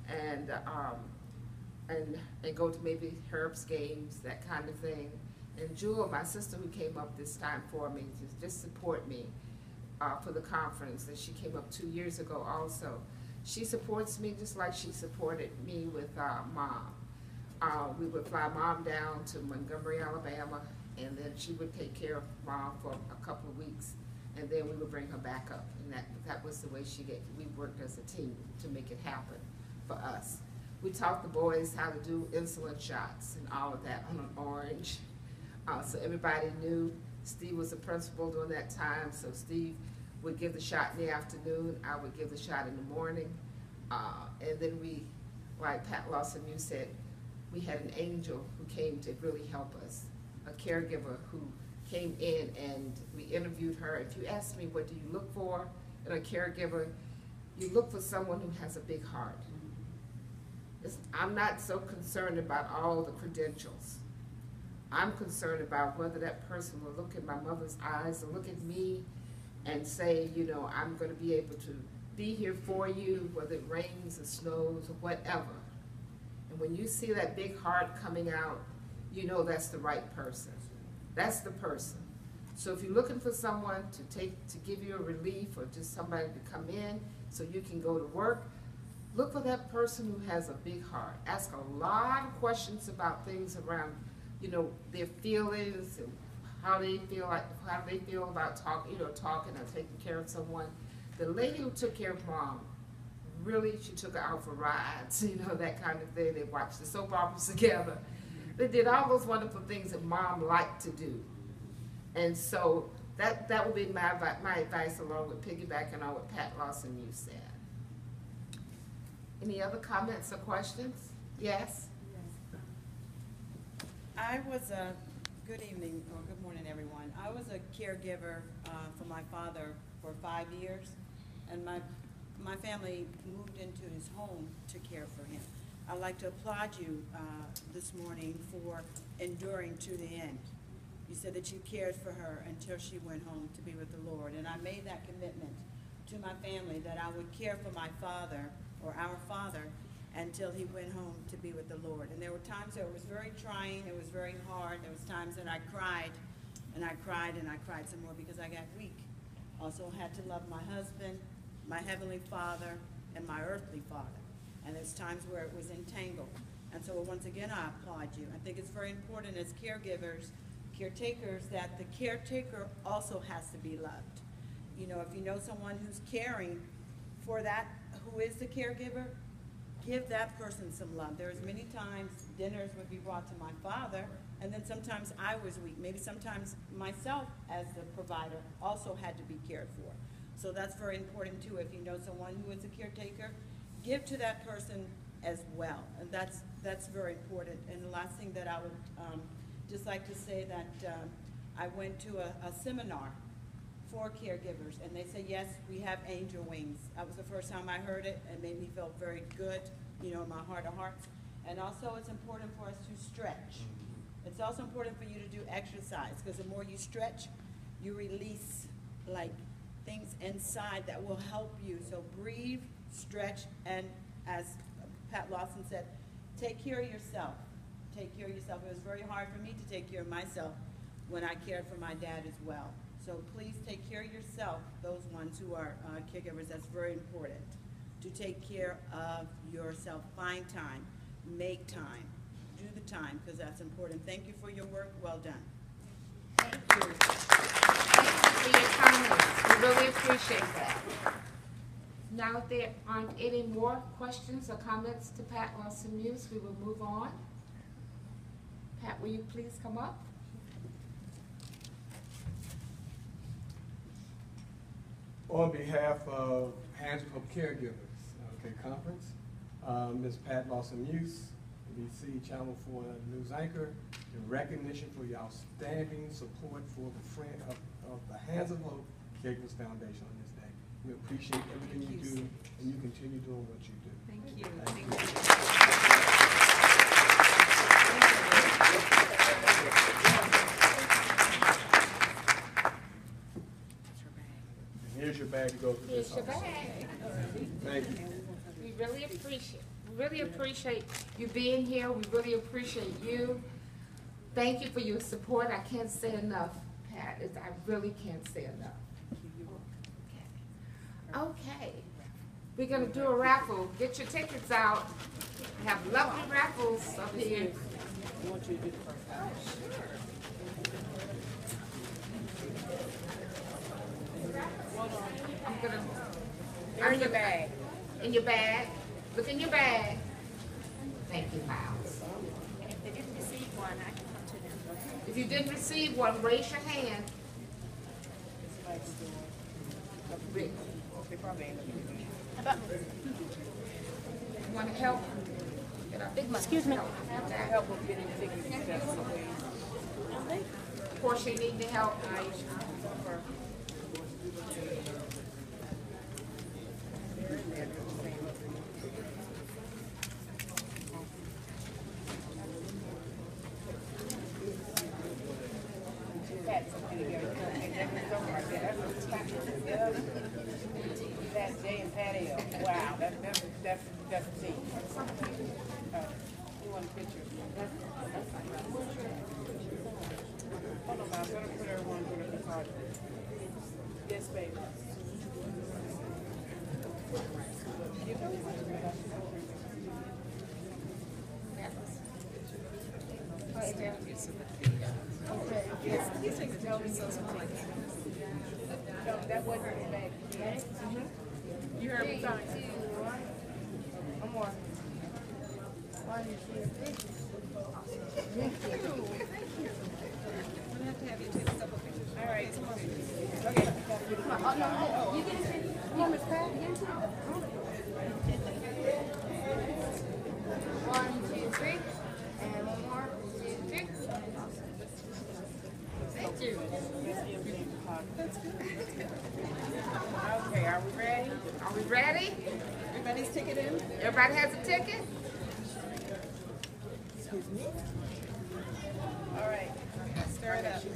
and, um, and, and go to maybe Herb's games, that kind of thing. And Jewel, my sister who came up this time for me, to just support me uh, for the conference, and she came up two years ago also. She supports me just like she supported me with uh, Mom. Uh, we would fly Mom down to Montgomery, Alabama, and then she would take care of Mom for a couple of weeks, and then we would bring her back up. And that, that was the way she get, we worked as a team to make it happen for us. We taught the boys how to do insulin shots and all of that on an orange. Uh, so everybody knew. Steve was the principal during that time, so Steve would give the shot in the afternoon, I would give the shot in the morning. Uh, and then we, like Pat Lawson, you said, we had an angel who came to really help us, a caregiver who came in and we interviewed her. If you ask me, what do you look for in a caregiver, you look for someone who has a big heart. It's, I'm not so concerned about all the credentials. I'm concerned about whether that person will look in my mother's eyes and look at me and say, you know, I'm going to be able to be here for you, whether it rains or snows or whatever. And when you see that big heart coming out, you know that's the right person. That's the person. So if you're looking for someone to take, to give you a relief, or just somebody to come in so you can go to work, look for that person who has a big heart. Ask a lot of questions about things around, you know, their feelings and how they feel like, how they feel about talking, you know, talking or taking care of someone. The lady who took care of Mom, really, she took her out for rides, you know, that kind of thing. They watched the soap operas together. They did all those wonderful things that Mom liked to do. And so that, that would be my, my advice, along with piggybacking on what Pat Lawson, you said. Any other comments or questions? Yes? I was a, good evening, or good morning, everyone. I was a caregiver uh, for my father for five years, and my, my family moved into his home to care for him. I'd like to applaud you uh, this morning for enduring to the end. You said that you cared for her until she went home to be with the Lord, and I made that commitment to my family that I would care for my father, or our father, until he went home to be with the Lord. And there were times that it was very trying, it was very hard. There was times that I cried, and I cried, and I cried some more because I got weak. Also had to love my husband, my heavenly father, and my earthly father. And there's times where it was entangled. And so once again, I applaud you. I think it's very important as caregivers, caretakers, that the caretaker also has to be loved. You know, if you know someone who's caring for that, who is the caregiver, give that person some love. There's many times dinners would be brought to my father, and then sometimes I was weak. Maybe sometimes myself as the provider also had to be cared for. So that's very important too. If you know someone who is a caretaker, give to that person as well. And that's, that's very important. And the last thing that I would um, just like to say that um, I went to a, a seminar for caregivers, and they say, yes, we have angel wings. That was the first time I heard it, and made me feel very good, you know, in my heart of hearts. And also it's important for us to stretch. It's also important for you to do exercise, because the more you stretch, you release like things inside that will help you. So breathe, stretch, and as Pat Lawson said, take care of yourself. Take care of yourself. It was very hard for me to take care of myself when I cared for my dad as well. So please take care of yourself, those ones who are uh, caregivers. That's very important, to take care of yourself. Find time, make time, do the time, because that's important. Thank you for your work. Well done. Thank you. Thank you for your comments. We really appreciate that. Now, if there aren't any more questions or comments to Pat Lawson Muse, we will move on. Pat, will you please come up? On behalf of Hands Up Caregivers, okay, conference, um, Miz Pat Lawson Muse, B C Channel four News Anchor, in recognition for your outstanding support for the friend of, of the Hands Up Hope Caregivers Foundation on this day. We appreciate everything you do, and you continue doing what you do. Thank you. Thank Thank you. you. Here's your bag to go through Here's this your office. bag. Thank you. We really appreciate, really appreciate you being here. We really appreciate you. Thank you for your support. I can't say enough, Pat. It's, I really can't say enough. Okay. We're gonna do a raffle. Get your tickets out. We have lovely raffles up here. I'm gonna. They're in your bag. In your bag. Look in your bag. Thank you, Miles. And if they didn't receive one, I can come to them. If you didn't receive one, raise your hand. Rick, you want to help? Excuse me. Help with getting tickets. Portia, you need the help. That's Jay and Patty. Wow, that's that's that's that's a team. Uh, you want a picture? Hold on, I'm gonna put everyone in the card. Yes, baby. No, that wasn't his bag. You heard me talking. One more. One, two, three. All right. Okay. Oh, no, you get it. Come on, Miss Pat. One, two, three. And one more. Two, three. Thank you. That's good. Okay, are we ready? Are we ready? Everybody's ticket in? Everybody has a ticket? Excuse me. All right, stir it up.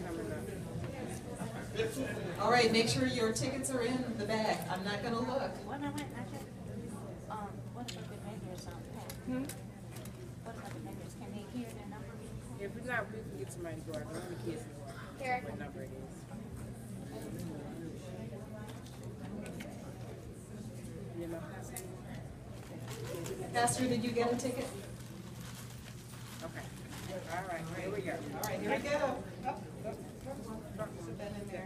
All right, make sure your tickets are in the bag. I'm not gonna look. What am I, I just, um, what about the makers on that? Hmm? What about the makers? Can they hear the number? If we're not, we can get somebody to go out. One of the kids know what number it is. You know? Pastor, did you get a ticket? Okay. All right, here we go. All right, here we go. Put that in there.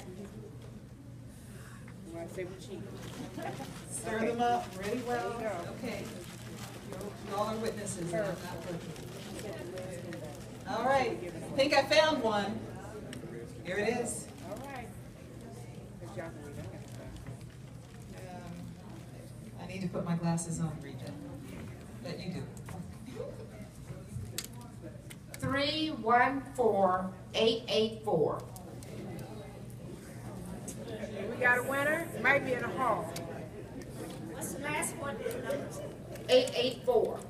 You want to say we cheat? Stir them up really well. There you go. Okay. You all are witnesses. I'm not working. All right, I think I found one. Here it is. All right. Good job, Rita. Um, I need to put my glasses on, Rita. But you do. Three, one, four, eight, eight, four. We got a winner. It might be in the hall. What's the last one? Eight, eight, four.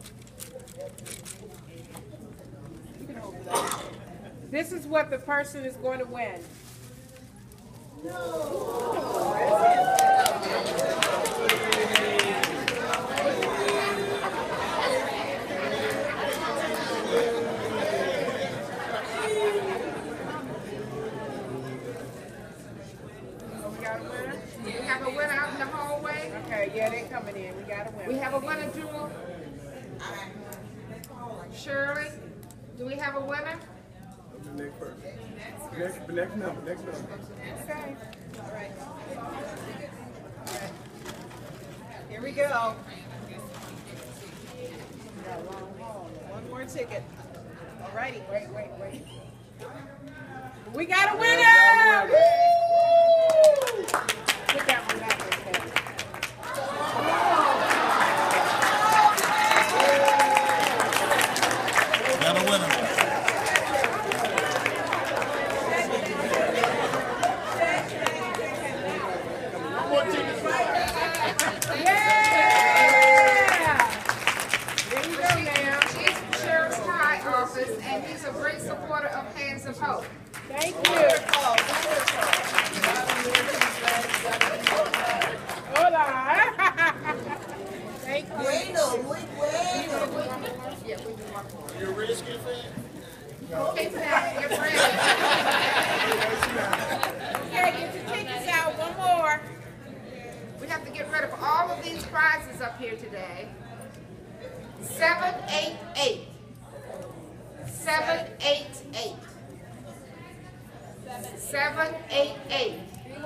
This is what the person is going to win. We have a winner out in the hallway. Okay, yeah, they're coming in. We got a winner. We have a winner, Jewel. Shirley, do we have a winner? The next person. Next, the next number, next number. Okay. All right. Here we go. One more ticket. All righty. Wait, wait, wait. We got a winner! Woo! Put that one that way, Patty. Got a winner. And he's a great supporter of Hands of Hope. Thank you. prizes up here today. Seven eight eight. Seven eight eight. Seven eight eight.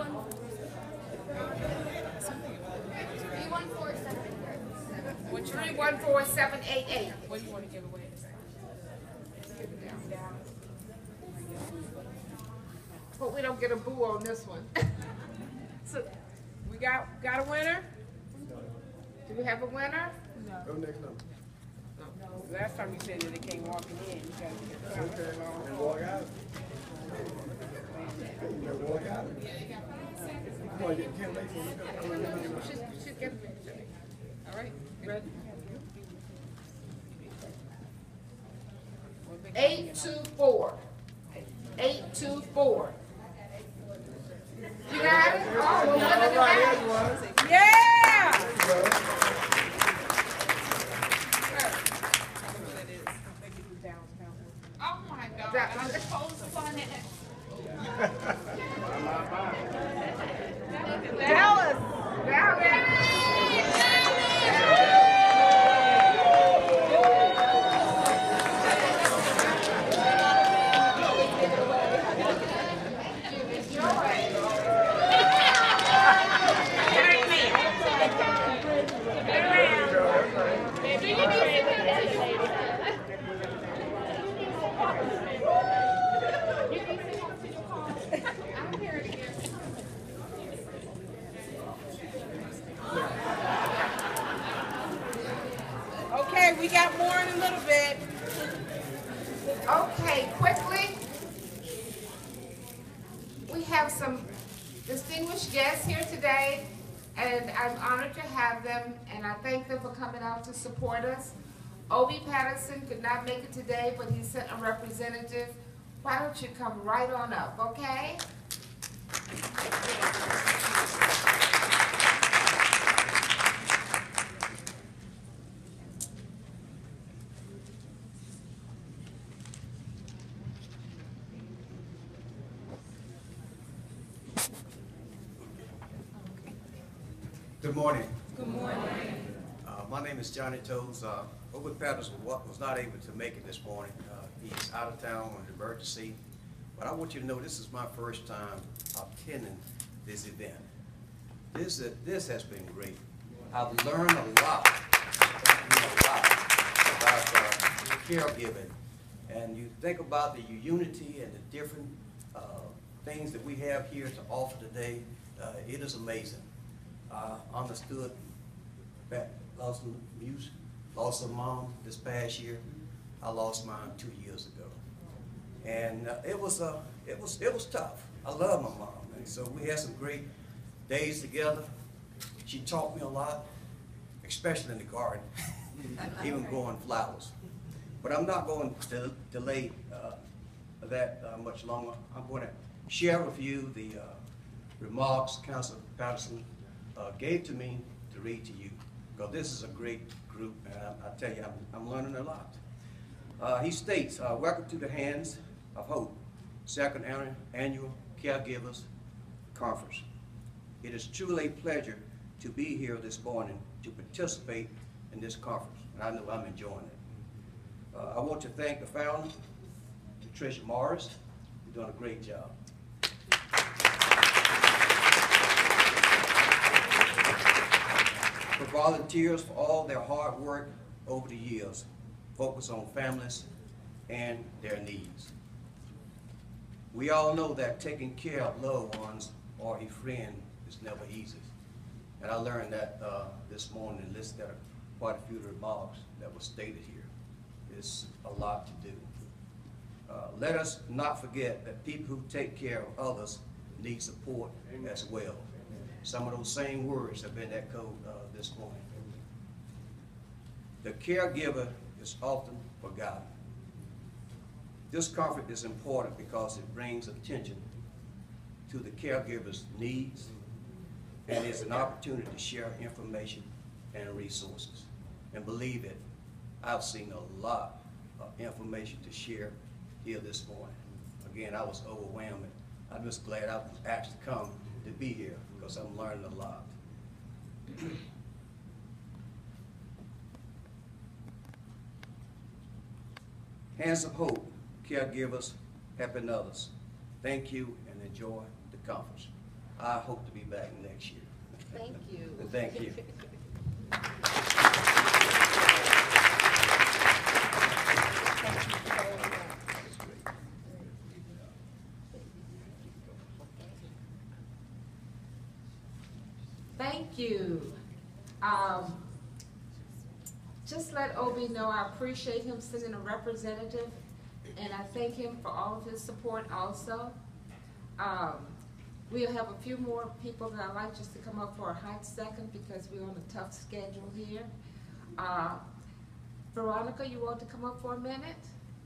Three one four seven. Three one four seven eight eight. What do you want to give away? Hope we don't get a boo on this one. So, We got, got a winner? do we have a winner? Go next number. Last time you said that they came walking in, you gotta get Okay, and walk out. You gotta walk out. Come on, you can't wait till you go. She's, she's getting ready. All right, ready? Eight two four. Eight two four. You got it? Oh, well, what All right, is here's one. Yeah! There you go. Oh my God, That- I'm supposed to find it. Dallas. Dallas. Okay, we got more in a little bit. Okay, quickly. We have some distinguished guests here today, and I'm honored to have them, and I thank them for coming out to support us. Obi Patterson could not make it today, but he sent a representative. Why don't you come right on up, okay? Good morning. Good morning. Uh, my name is Johnny Toes. Uh, Obi Patterson was, was not able to make it this morning. Uh, he's out of town on an emergency. But I want you to know this is my first time attending this event. This, uh, this has been great. I've learned a lot, you know, a lot about uh, caregiving. And you think about the unity and the different uh, things that we have here to offer today. Uh, it is amazing. I understood that lost Muse, lost a mom this past year. I lost mine two years ago, and uh, it was uh, it was it was tough. I love my mom, and so we had some great days together. She taught me a lot, especially in the garden, even growing flowers. But I'm not going to delay uh, that uh, much longer. I'm going to share with you the uh, remarks Councilor Patterson Uh, gave to me to read to you, because this is a great group, and I, I tell you, I'm, I'm learning a lot. Uh, he states, uh, welcome to the Hands of Hope, second annual Caregivers Conference. It is truly a pleasure to be here this morning to participate in this conference, and I know I'm enjoying it. Uh, I want to thank the founder, Patricia Morris. You're doing a great job. For volunteers for all their hard work over the years, focus on families and their needs. We all know that taking care of loved ones or a friend is never easy. And I learned that uh, this morning and listened to quite a few of the remarks that were stated here. It's a lot to do. Uh, let us not forget that people who take care of others need support as well. Some of those same words have been echoed uh, this morning. The caregiver is often forgotten. This conference is important because it brings attention to the caregiver's needs, and it's an opportunity to share information and resources. And believe it, I've seen a lot of information to share here this morning. Again, I was overwhelmed. I'm just glad I was asked to come to be here, because I'm learning a lot. Hands of Hope, caregivers helping others. Thank you and enjoy the conference. I hope to be back next year. Thank you. Thank you. Thank you. Um, just let Obi know I appreciate him sending a representative, and I thank him for all of his support also. Um, we'll have a few more people that I'd like just to come up for a hot second because we're on a tough schedule here. Uh, Veronica, you want to come up for a minute?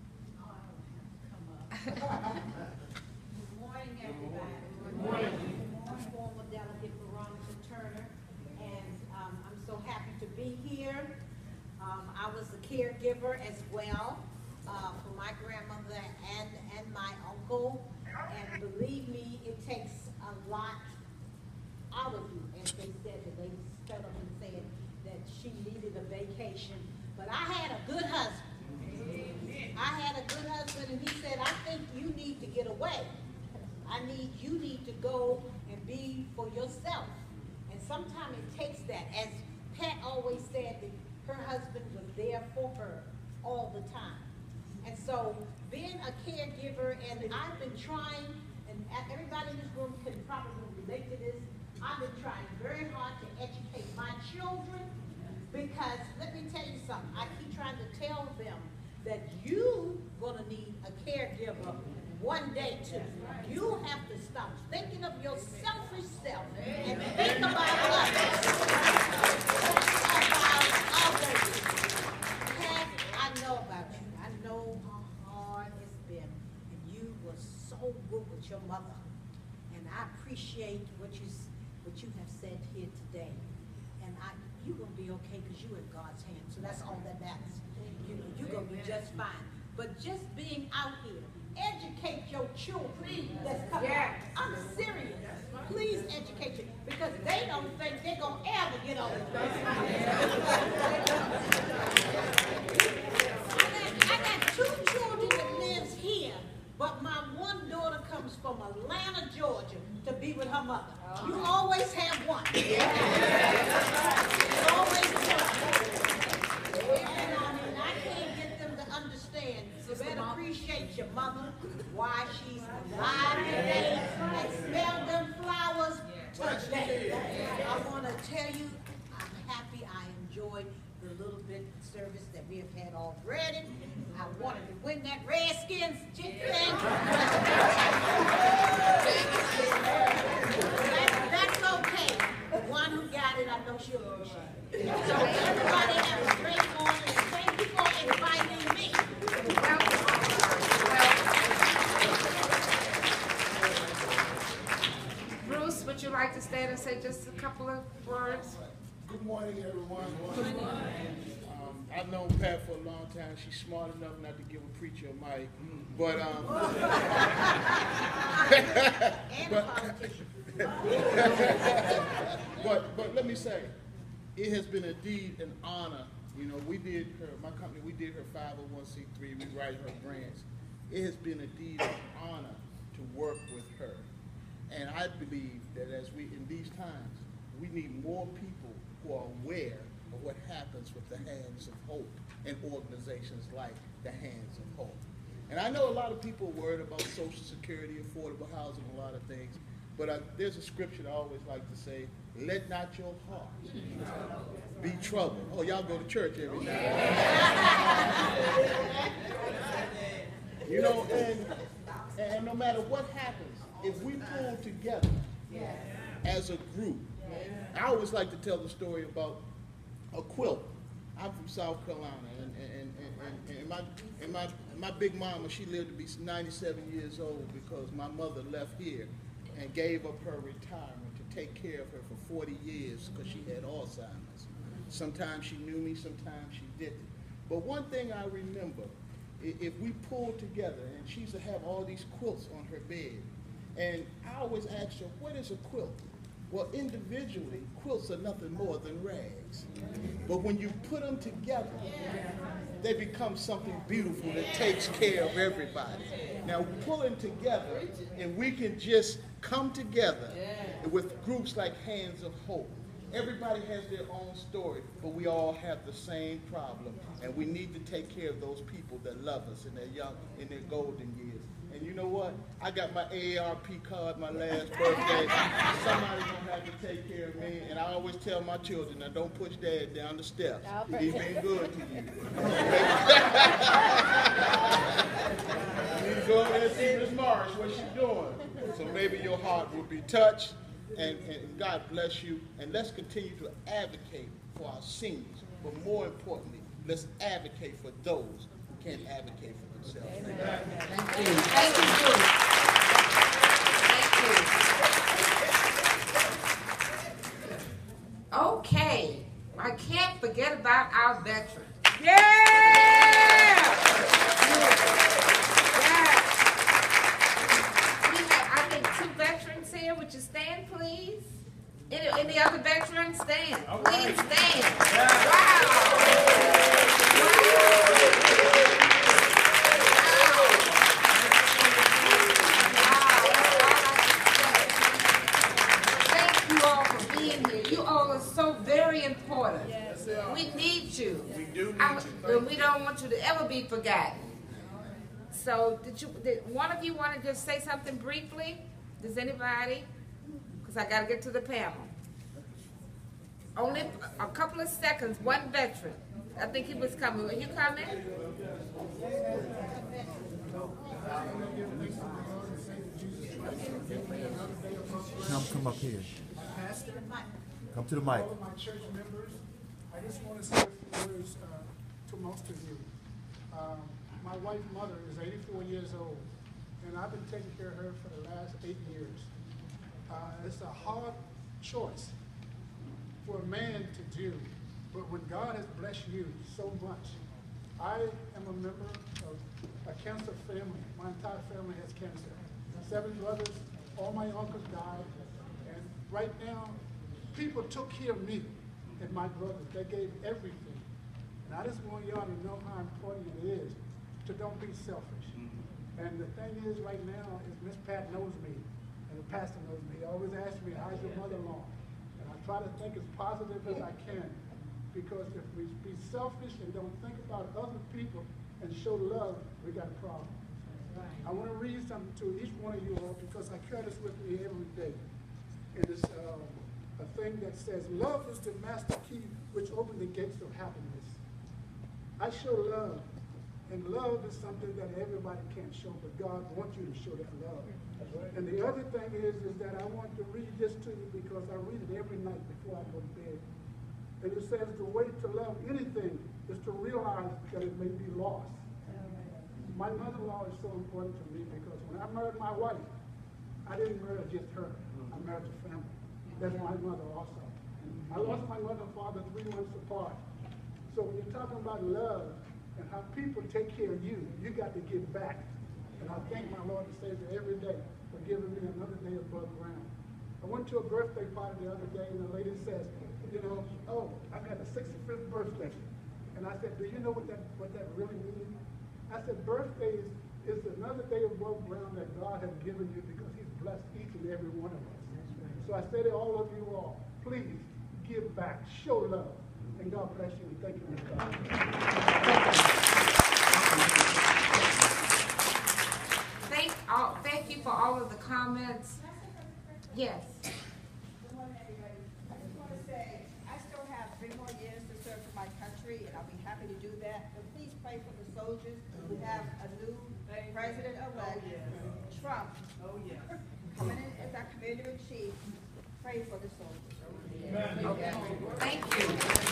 Good morning, everybody. Good morning. I'm former delegate Veronica Turner, and um, I'm so happy to be here. Um, I was a caregiver as well uh, for my grandmother and, and my uncle, and believe me, it takes a lot out of you. As they said, the lady stood up and said that she needed a vacation, but I had a good husband. I had a good husband, and he said, I think you need to get away. I need, you need to go and be for yourself. And sometimes it takes that. As Pat always said, that her husband was there for her all the time. And so being a caregiver, and I've been trying, and everybody in this room can probably relate to this, I've been trying very hard to educate my children, because let me tell you something, I keep trying to tell them that you gonna need a caregiver one day too. You have to stop thinking of your selfish self and think about others. About others. Pat, I know about you. I know how hard it's been, and you were so good with your mother. And I appreciate what you what you have said here today. And I, you're gonna be okay because you're in God's hands. So that's all that matters. You know, you're gonna be just fine. But just being out here, educate your children that's coming out. I'm serious. Please educate you, because they don't think they're gonna ever get on the bus. I got, I got two children that lives here, but my one daughter comes from Atlanta, Georgia, to be with her mother. You always have one. You always one. And I mean, I can't get them to understand. You better appreciate your mother, why she's alive today, and smell them flowers today. I want to tell you, I'm happy I enjoyed the little bit of service that we have had already. I wanted to win that Redskins thing. that, that's okay. The one who got it, I know she'll appreciate it. So everybody have a great morning, and thank you for inviting me. Bruce, would you like to stand and say just a couple of words? Good morning, everyone. Good morning. Um, I've known Pat for a long time. She's smart enough not to give a preacher a mic, but um, but, but but let me say, it has been indeed an honor. You know, we did her, my company, we did her five oh one c three. We write her grants. It has been indeed an honor to work with her, and I believe that as we in these times, we need more people who are aware of what happens with the Hands of Hope and organizations like the Hands of Hope. And I know a lot of people are worried about Social Security, affordable housing, a lot of things, but I, there's a scripture I always like to say, let not your heart be troubled. Oh, y'all go to church every night. You know, and, and no matter what happens, if we pull together as a group, I always like to tell the story about a quilt. I'm from South Carolina, and, and, and, and, my, and my, my big mama, she lived to be ninety-seven years old because my mother left here and gave up her retirement to take care of her for forty years because she had Alzheimer's. Sometimes she knew me, sometimes she didn't. But one thing I remember, if we pulled together, and she used to have all these quilts on her bed, and I always asked her, what is a quilt? Well, individually, quilts are nothing more than rags. But when you put them together, they become something beautiful that takes care of everybody. Now, pulling together, and we can just come together with groups like Hands of Hope. Everybody has their own story, but we all have the same problem, and we need to take care of those people that love us in their young, in their golden years. And you know what? I got my A A R P card my last birthday. Somebody's gonna have to take care of me, and I always tell my children, now don't push Dad down the steps. He's been good to you. You need to go over there and see Miss Morris, what she's doing. So maybe your heart will be touched. And, and God bless you, and let's continue to advocate for our seniors, but more importantly, let's advocate for those who can't advocate for themselves. Amen. Thank you. Thank you, Bruce. Thank you. Okay, I can't forget about our veterans. Yeah! Yeah! We have, I think, two veterans here. Would you stand, please? Any, any other veterans? Stand. Please stand. Wow! Thank you all for being here. You all are so very important. Yes, we need you. We do need I, you. and we don't want you to ever be forgotten. So, did you? Did one of you want to just say something briefly? Does anybody? Because I got to get to the panel. Only a couple of seconds. One veteran. I think he was coming. Are you coming? Come, come up here. Pastor, Come to the mic. all of my church members, I just want to say a few words uh, to most of you. Um, my wife's mother is eighty-four years old, and I've been taking care of her for the last eight years. Uh, it's a hard choice for a man to do, but when God has blessed you so much, I am a member of a cancer family. My entire family has cancer. Seven brothers, all my uncles died, and right now, people took care of me and my brothers. They gave everything. And I just want y'all to know how important it is to don't be selfish. Mm-hmm. And the thing is right now is Miss Pat knows me, and the pastor knows me. He always asks me, how's your mother-in-law? And I try to think as positive as I can, because if we be selfish and don't think about other people and show love, we got a problem. I want to read something to each one of you all, because I carry this with me every day. It is uh, a thing that says, love is the master key which opens the gates of happiness. I show love, and love is something that everybody can't show, but God wants you to show that love. Right. And the other thing is, is that I want to read this to you because I read it every night before I go to bed. And it says the way to love anything is to realize that it may be lost. My mother-in-law is so important to me because when I married my wife, I didn't marry just her. I married the family. That's my mother also. I lost my mother and father three months apart. So when you're talking about love and how people take care of you, you got to give back. And I thank my Lord and Savior every day for giving me another day above ground. I went to a birthday party the other day, and the lady says, you know, oh, I got a sixty-fifth birthday. And I said, do you know what that what that really means? I said, birthdays is another day above ground that God has given you because he's blessed each and every one of us. So I say to all of you all, please give back, show love, and God bless you, and thank you, Mister God. Thank, all, thank you for all of the comments. Yes. Good morning, everybody. I just want to say, I still have three more years to serve for my country, and I'll be happy to do that. But please pray for the soldiers. We have a new president-elect, Trump, coming in as our commander-in-chief. Pray for the soldiers. Okay. Thank you.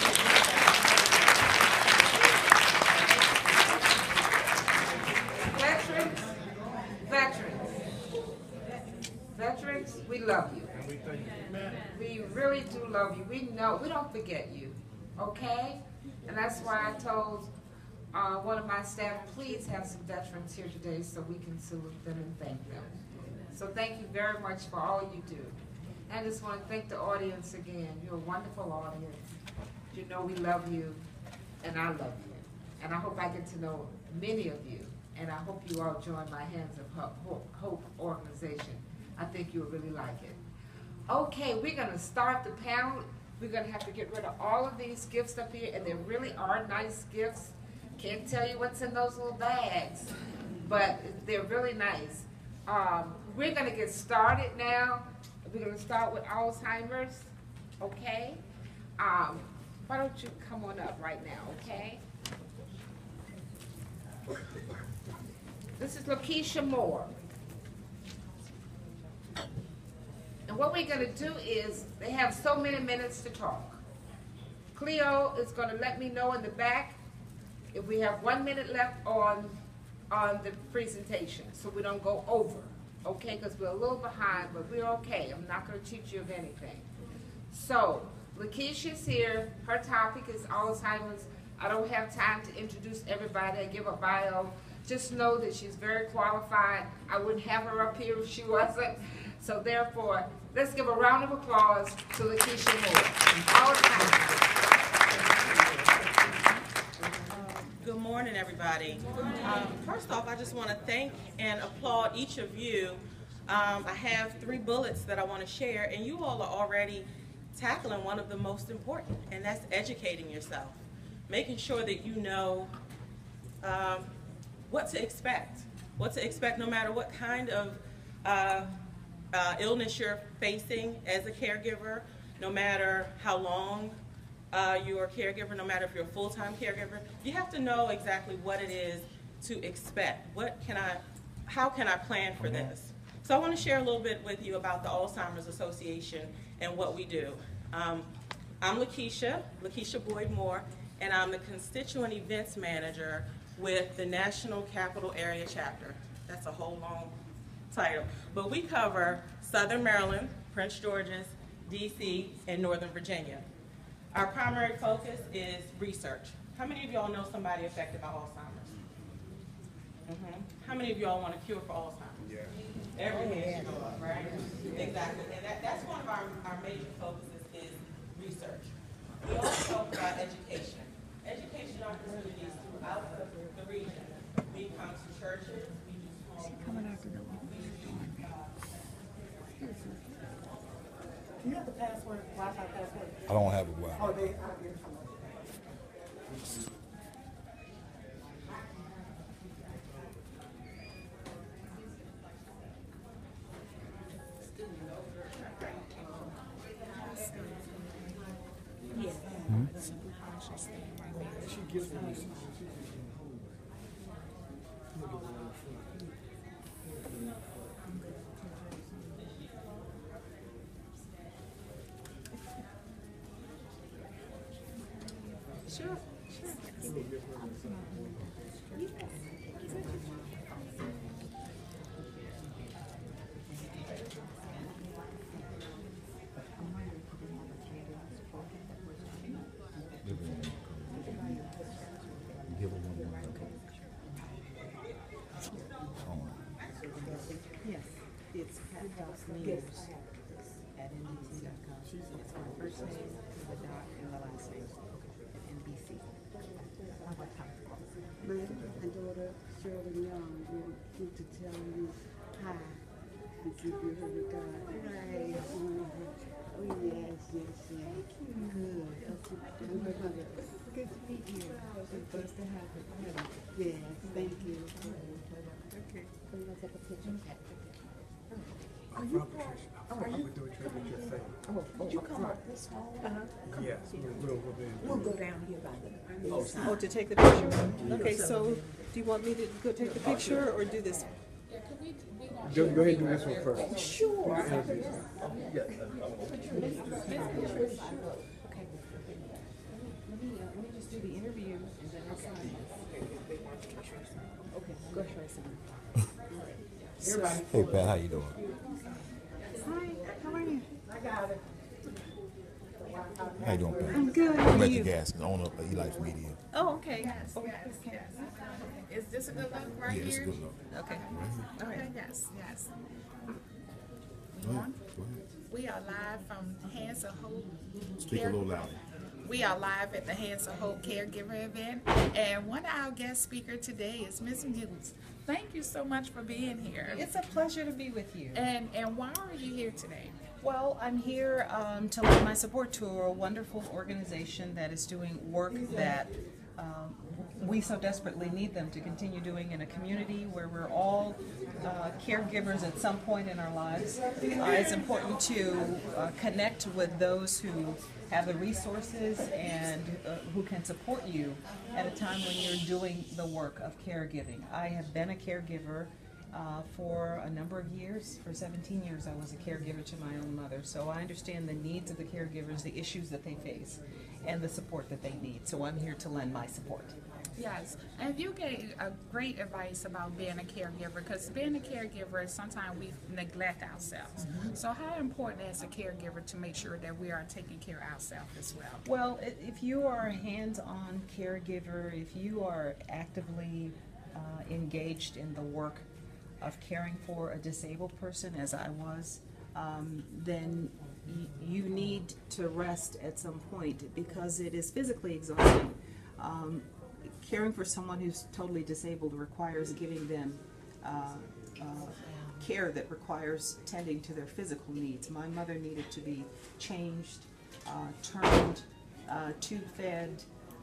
Veterans, veterans, veterans, we love you. We really do love you. We know, we don't forget you, okay? And that's why I told uh, one of my staff, please have some veterans here today so we can salute them and thank them. So thank you very much for all you do. I just want to thank the audience again. You're a wonderful audience. You you know we love you, and I love you. And I hope I get to know many of you, and I hope you all join my Hands of Hope, Hope organization. I think you'll really like it. Okay, we're gonna start the panel. We're gonna have to get rid of all of these gifts up here, and they really are nice gifts. Can't tell you what's in those little bags, but they're really nice. Um, we're gonna get started now. We're gonna start with Alzheimer's, okay? Um, why don't you come on up right now, okay? This is Lakeisha Moore. And what we're gonna do is, they have so many minutes to talk. Cleo is gonna let me know in the back if we have one minute left on, on the presentation, so we don't go over, okay? Because we're a little behind, but we're okay. I'm not gonna cheat you of anything. So, Lakeisha's here. Her topic is Alzheimer's. I don't have time to introduce everybody and give a bio. Just know that she's very qualified. I wouldn't have her up here if she wasn't. So therefore, let's give a round of applause to Lakeisha Moore. Alzheimer's. Good morning, everybody. Um, first off, I just want to thank and applaud each of you. Um, I have three bullets that I want to share, and you all are already tackling one of the most important, and that's educating yourself. Making sure that you know um, what to expect. What to expect no matter what kind of uh, uh, illness you're facing as a caregiver, no matter how long Uh, you're a caregiver, no matter if you're a full-time caregiver, you have to know exactly what it is to expect. What can I, how can I plan for this? So I want to share a little bit with you about the Alzheimer's Association and what we do. Um, I'm Lakeisha, Lakeisha Boyd Moore, and I'm the Constituent Events Manager with the National Capital Area Chapter. That's a whole long title. But we cover Southern Maryland, Prince George's, D C, and Northern Virginia. Our primary focus is research. How many of y'all know somebody affected by Alzheimer's? Mm-hmm. How many of y'all want a cure for Alzheimer's? Yeah. Every hand, right? Exactly. And that, that's one of our, our major focuses is research. We also talk about education. Education opportunities throughout the, the region. We come to churches, we do small groups, we do uh, Do you have the password, Wi-Fi password? I don't have a Wi-Fi. Oh, they, I get it from Hmm? She gives me this. Sure, sure. Yes, it's Pat Dawson News at N B C dot com. It's my first name, the dot, and the last name at N B C. My daughter Shirley Young wanted to tell you hi and give you her regard. Right. Oh yes, yes, yes. Good. Okay. I'm her mother. Good to meet you. It's supposed to happen. Yes, thank you. Okay. I'm gonna take a picture. Are you Oh, are you? Doing tribute to your faith. Oh, would you come up this hall? Uh-huh. Yes, we'll, we'll, be We'll go down here by the. Oh, oh, to take the picture? Okay, so do you want me to go take the picture or do this? Go, go ahead and do this one first. Sure. Yeah. Okay. Let me, uh, let me just do the interview and then I'll sign this. Okay, go ahead. Everybody. Hey Pat, how you doing? Hi, how are you? I got it. How you doing, Pat? I'm good. I'm How are Reggie you? Gaskin, owner of Eli's Media. Oh, okay. Yes, Oh, yes, okay. yes. Is this a good look right Yeah, here? it's a good look. Okay. All right. Yes, yes. Go ahead. Go ahead. We are live from Hands of Hope. Speak a little louder. We are live at the Hands of Hope Caregiver event, and one of our guest speakers today is Miz Muse. Thank you so much for being here. It's a pleasure to be with you. And and why are you here today? Well, I'm here um, to lend my support to a wonderful organization that is doing work that um, we so desperately need them to continue doing in a community where we're all uh, caregivers at some point in our lives. Uh, it's important to uh, connect with those who have the resources and uh, who can support you at a time when you're doing the work of caregiving. I have been a caregiver uh, for a number of years. For seventeen years I was a caregiver to my own mother, so I understand the needs of the caregivers, the issues that they face, and the support that they need. So I'm here to lend my support. Yes, and you gave a great advice about being a caregiver, because being a caregiver, sometimes we neglect ourselves. Mm-hmm. So how important as a caregiver to make sure that we are taking care of ourselves as well? Well, if you are a hands-on caregiver, if you are actively uh, engaged in the work of caring for a disabled person, as I was, um, then y you need to rest at some point, because it is physically exhausting. Um, Caring for someone who's totally disabled requires giving them uh, uh, care that requires tending to their physical needs. My mother needed to be changed, uh, turned, uh, tube-fed,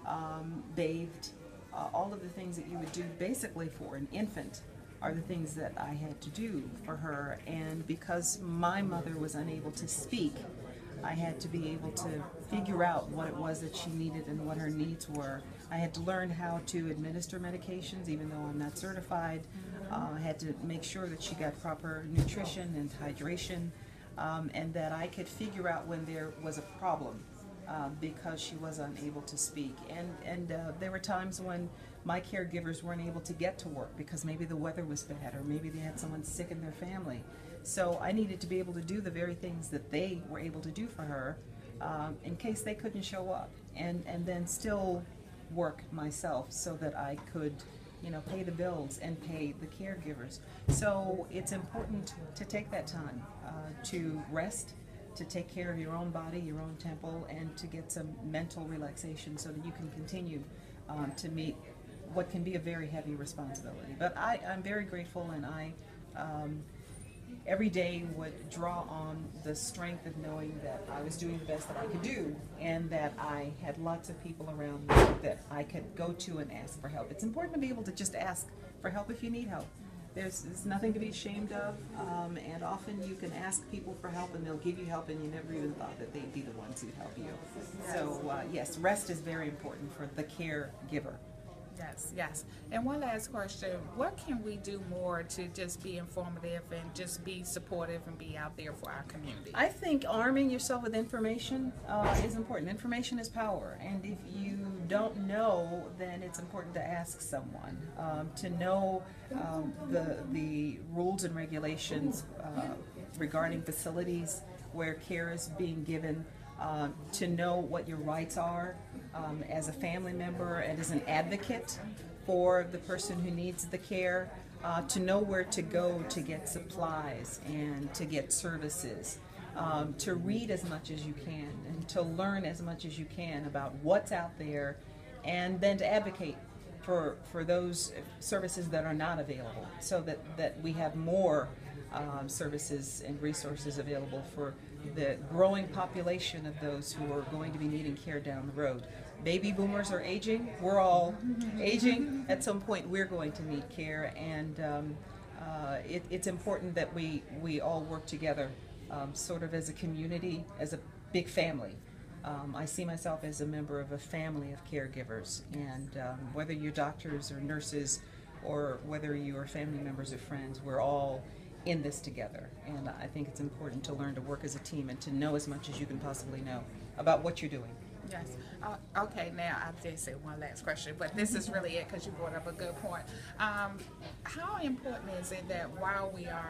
um, bathed. Uh, all of the things that you would do basically for an infant are the things that I had to do for her. And because my mother was unable to speak, I had to be able to figure out what it was that she needed and what her needs were. I had to learn how to administer medications, even though I'm not certified. Uh, I had to make sure that she got proper nutrition and hydration, um, and that I could figure out when there was a problem uh, because she was unable to speak. And, and uh, there were times when my caregivers weren't able to get to work because maybe the weather was bad, or maybe they had someone sick in their family. So I needed to be able to do the very things that they were able to do for her um, in case they couldn't show up, and, and then still work myself so that I could, you know, pay the bills and pay the caregivers. So it's important to take that time uh, to rest, to take care of your own body, your own temple, and to get some mental relaxation so that you can continue um, to meet what can be a very heavy responsibility. But I, I'm very grateful, and I um, every day would draw on the strength of knowing that I was doing the best that I could do, and that I had lots of people around me that I could go to and ask for help. It's important to be able to just ask for help if you need help. There's, there's nothing to be ashamed of, um, and often you can ask people for help and they'll give you help, and you never even thought that they'd be the ones who'd help you. So uh, yes, rest is very important for the caregiver. Yes, yes. And one last question, what can we do more to just be informative and just be supportive and be out there for our community? I think arming yourself with information uh, is important. Information is power, and if you don't know, then it's important to ask someone. Um, to know um, the, the rules and regulations uh, regarding facilities where care is being given, uh, to know what your rights are um, as a family member and as an advocate for the person who needs the care, uh, to know where to go to get supplies and to get services, um, to read as much as you can and to learn as much as you can about what's out there, and then to advocate for, for those services that are not available, so that, that we have more um, services and resources available for the growing population of those who are going to be needing care down the road. Baby boomers are aging. We're all aging. At some point, we're going to need care, and um, uh, it, it's important that we, we all work together, um, sort of as a community, as a big family. Um, I see myself as a member of a family of caregivers, and um, whether you're doctors or nurses, or whether you are family members or friends, we're all in this together. And I think it's important to learn to work as a team and to know as much as you can possibly know about what you're doing. Yes. Uh, okay, now I did say one last question, but this is really it because you brought up a good point. Um, how important is it that while we are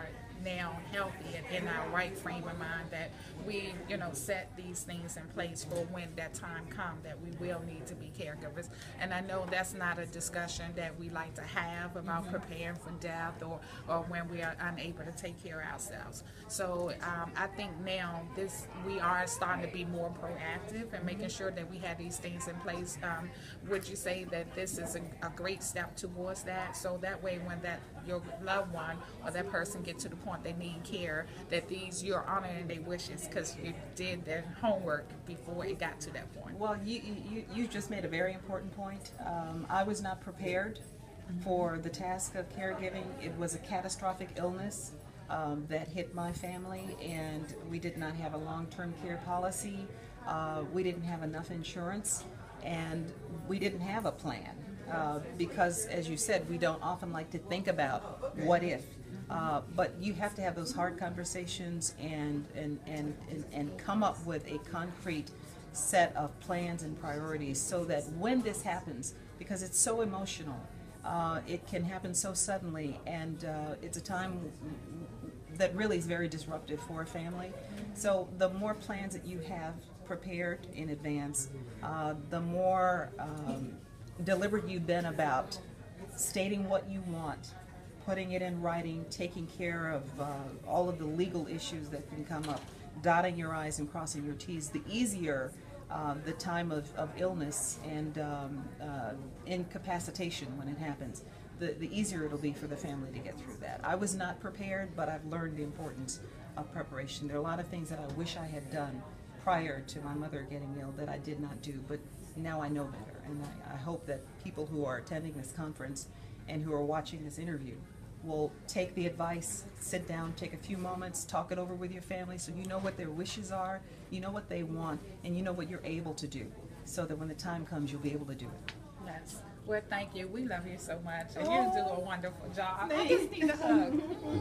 now healthy and in our right frame of mind, that we, you know, set these things in place for when that time comes that we will need to be caregivers. And I know that's not a discussion that we like to have about Mhm. preparing for death or, or when we are unable to take care of ourselves. So um, I think now this we are starting to be more proactive and making sure that we have these things in place. Um, would you say that this is a, a great step towards that? So that way when that your loved one or that person get to the point they need care, that these you're honoring their wishes because you did their homework before it got to that point. Well, you, you, you just made a very important point. Um, I was not prepared for the task of caregiving. It was a catastrophic illness um, that hit my family, and we did not have a long-term care policy. Uh, we didn't have enough insurance, and we didn't have a plan uh, because, as you said, we don't often like to think about what if. Uh, but you have to have those hard conversations and, and, and, and, and come up with a concrete set of plans and priorities so that when this happens, because it's so emotional, uh, it can happen so suddenly, and uh, it's a time that really is very disruptive for a family. So the more plans that you have prepared in advance, uh, the more um, deliberate you've been about stating what you want, putting it in writing, taking care of uh, all of the legal issues that can come up, dotting your I's and crossing your T's, the easier uh, the time of, of illness and um, uh, incapacitation when it happens, the, the easier it'll be for the family to get through that. I was not prepared, but I've learned the importance of preparation. There are a lot of things that I wish I had done prior to my mother getting ill that I did not do, but now I know better. And I, I hope that people who are attending this conference and who are watching this interview will take the advice, sit down, take a few moments, talk it over with your family so you know what their wishes are, you know what they want, and you know what you're able to do, so that when the time comes, you'll be able to do it. Yes. Well, thank you. We love you so much, and Oh, you do a wonderful job. I thank just need a hug.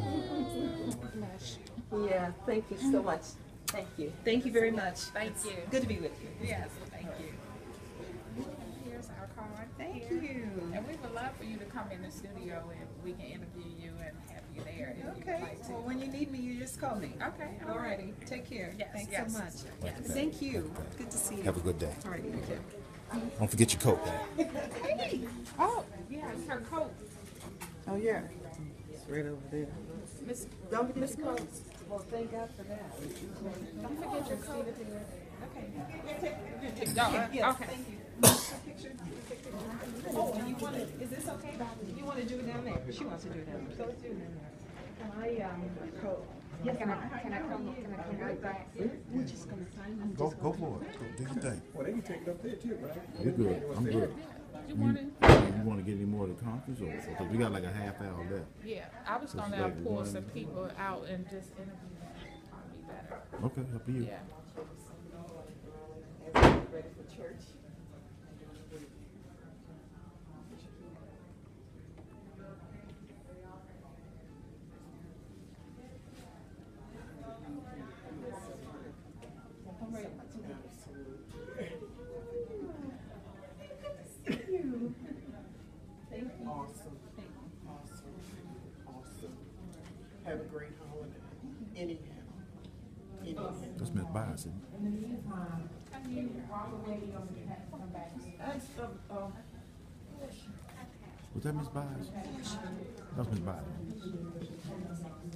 Yeah, thank you so much. Thank you. Thank you very much. Thank It's you. good to be with you. Yes, thank you. Here's our card. Thank here. you. And we would love for you to come in the studio and we can interview you and have you there if you would Okay, like to. well, when you need me, you just call me. Okay, All righty, take care. Yes, Thanks yes. so much. Yes. Thank you. Good to see you. Have a good day. All right, you too. Don't forget your coat. Hey! Oh, yeah, it's her coat. Oh, yeah. It's right over there. Miss, Don't forget Miss your coat. Coates. Well, thank God for that. Don't forget your coat. Okay. No, Yes, okay. thank you. Picture? Oh, and you want to, is this okay? You want to do it down there? She wants to do it down there. So let's do it down there. Can I, um, coat? Yes, can I, can I come, can I come right back? We're just gonna sign them. Go, go for it. Go, do your thing. Well, they can take it up there too, right? You're good. I'm good. You want it? You want to get any more of the conference, or because we got like a half hour left? Yeah, I was So gonna it's like pull one- some people out and just interview them. Probably better. Okay, up to you. Yeah. Ready for church? Awesome. Awesome. Awesome. Have a great holiday. Anyhow. Anyhow. That's Miss Byers. isn't it? In the meantime, can you walk away, you don't have to come back? Was that Miss Byers? That was Miss Byers.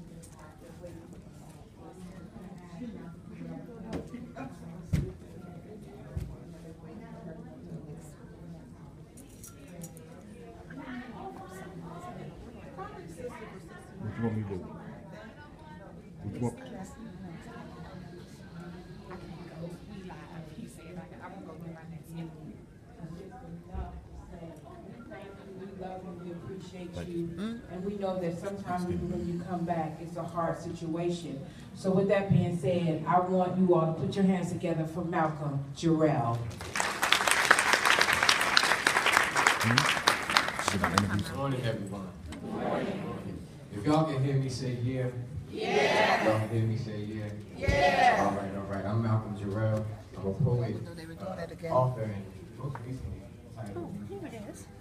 What you want me to do? What you want? He said, I can- I won't go do my next interview. We love you, we appreciate you, and we know that sometimes when you come back, it's a hard situation. So with that being said, I want you all to put your hands together for Malcolm Jarrell. Good morning, everyone. If y'all can hear me, say yeah. Yeah. Y'all can hear me, say yeah. Yeah. All right, all right. I'm Malcolm Jarrell. I'm a poet, uh, author, and most recently titled. Oh, here it is.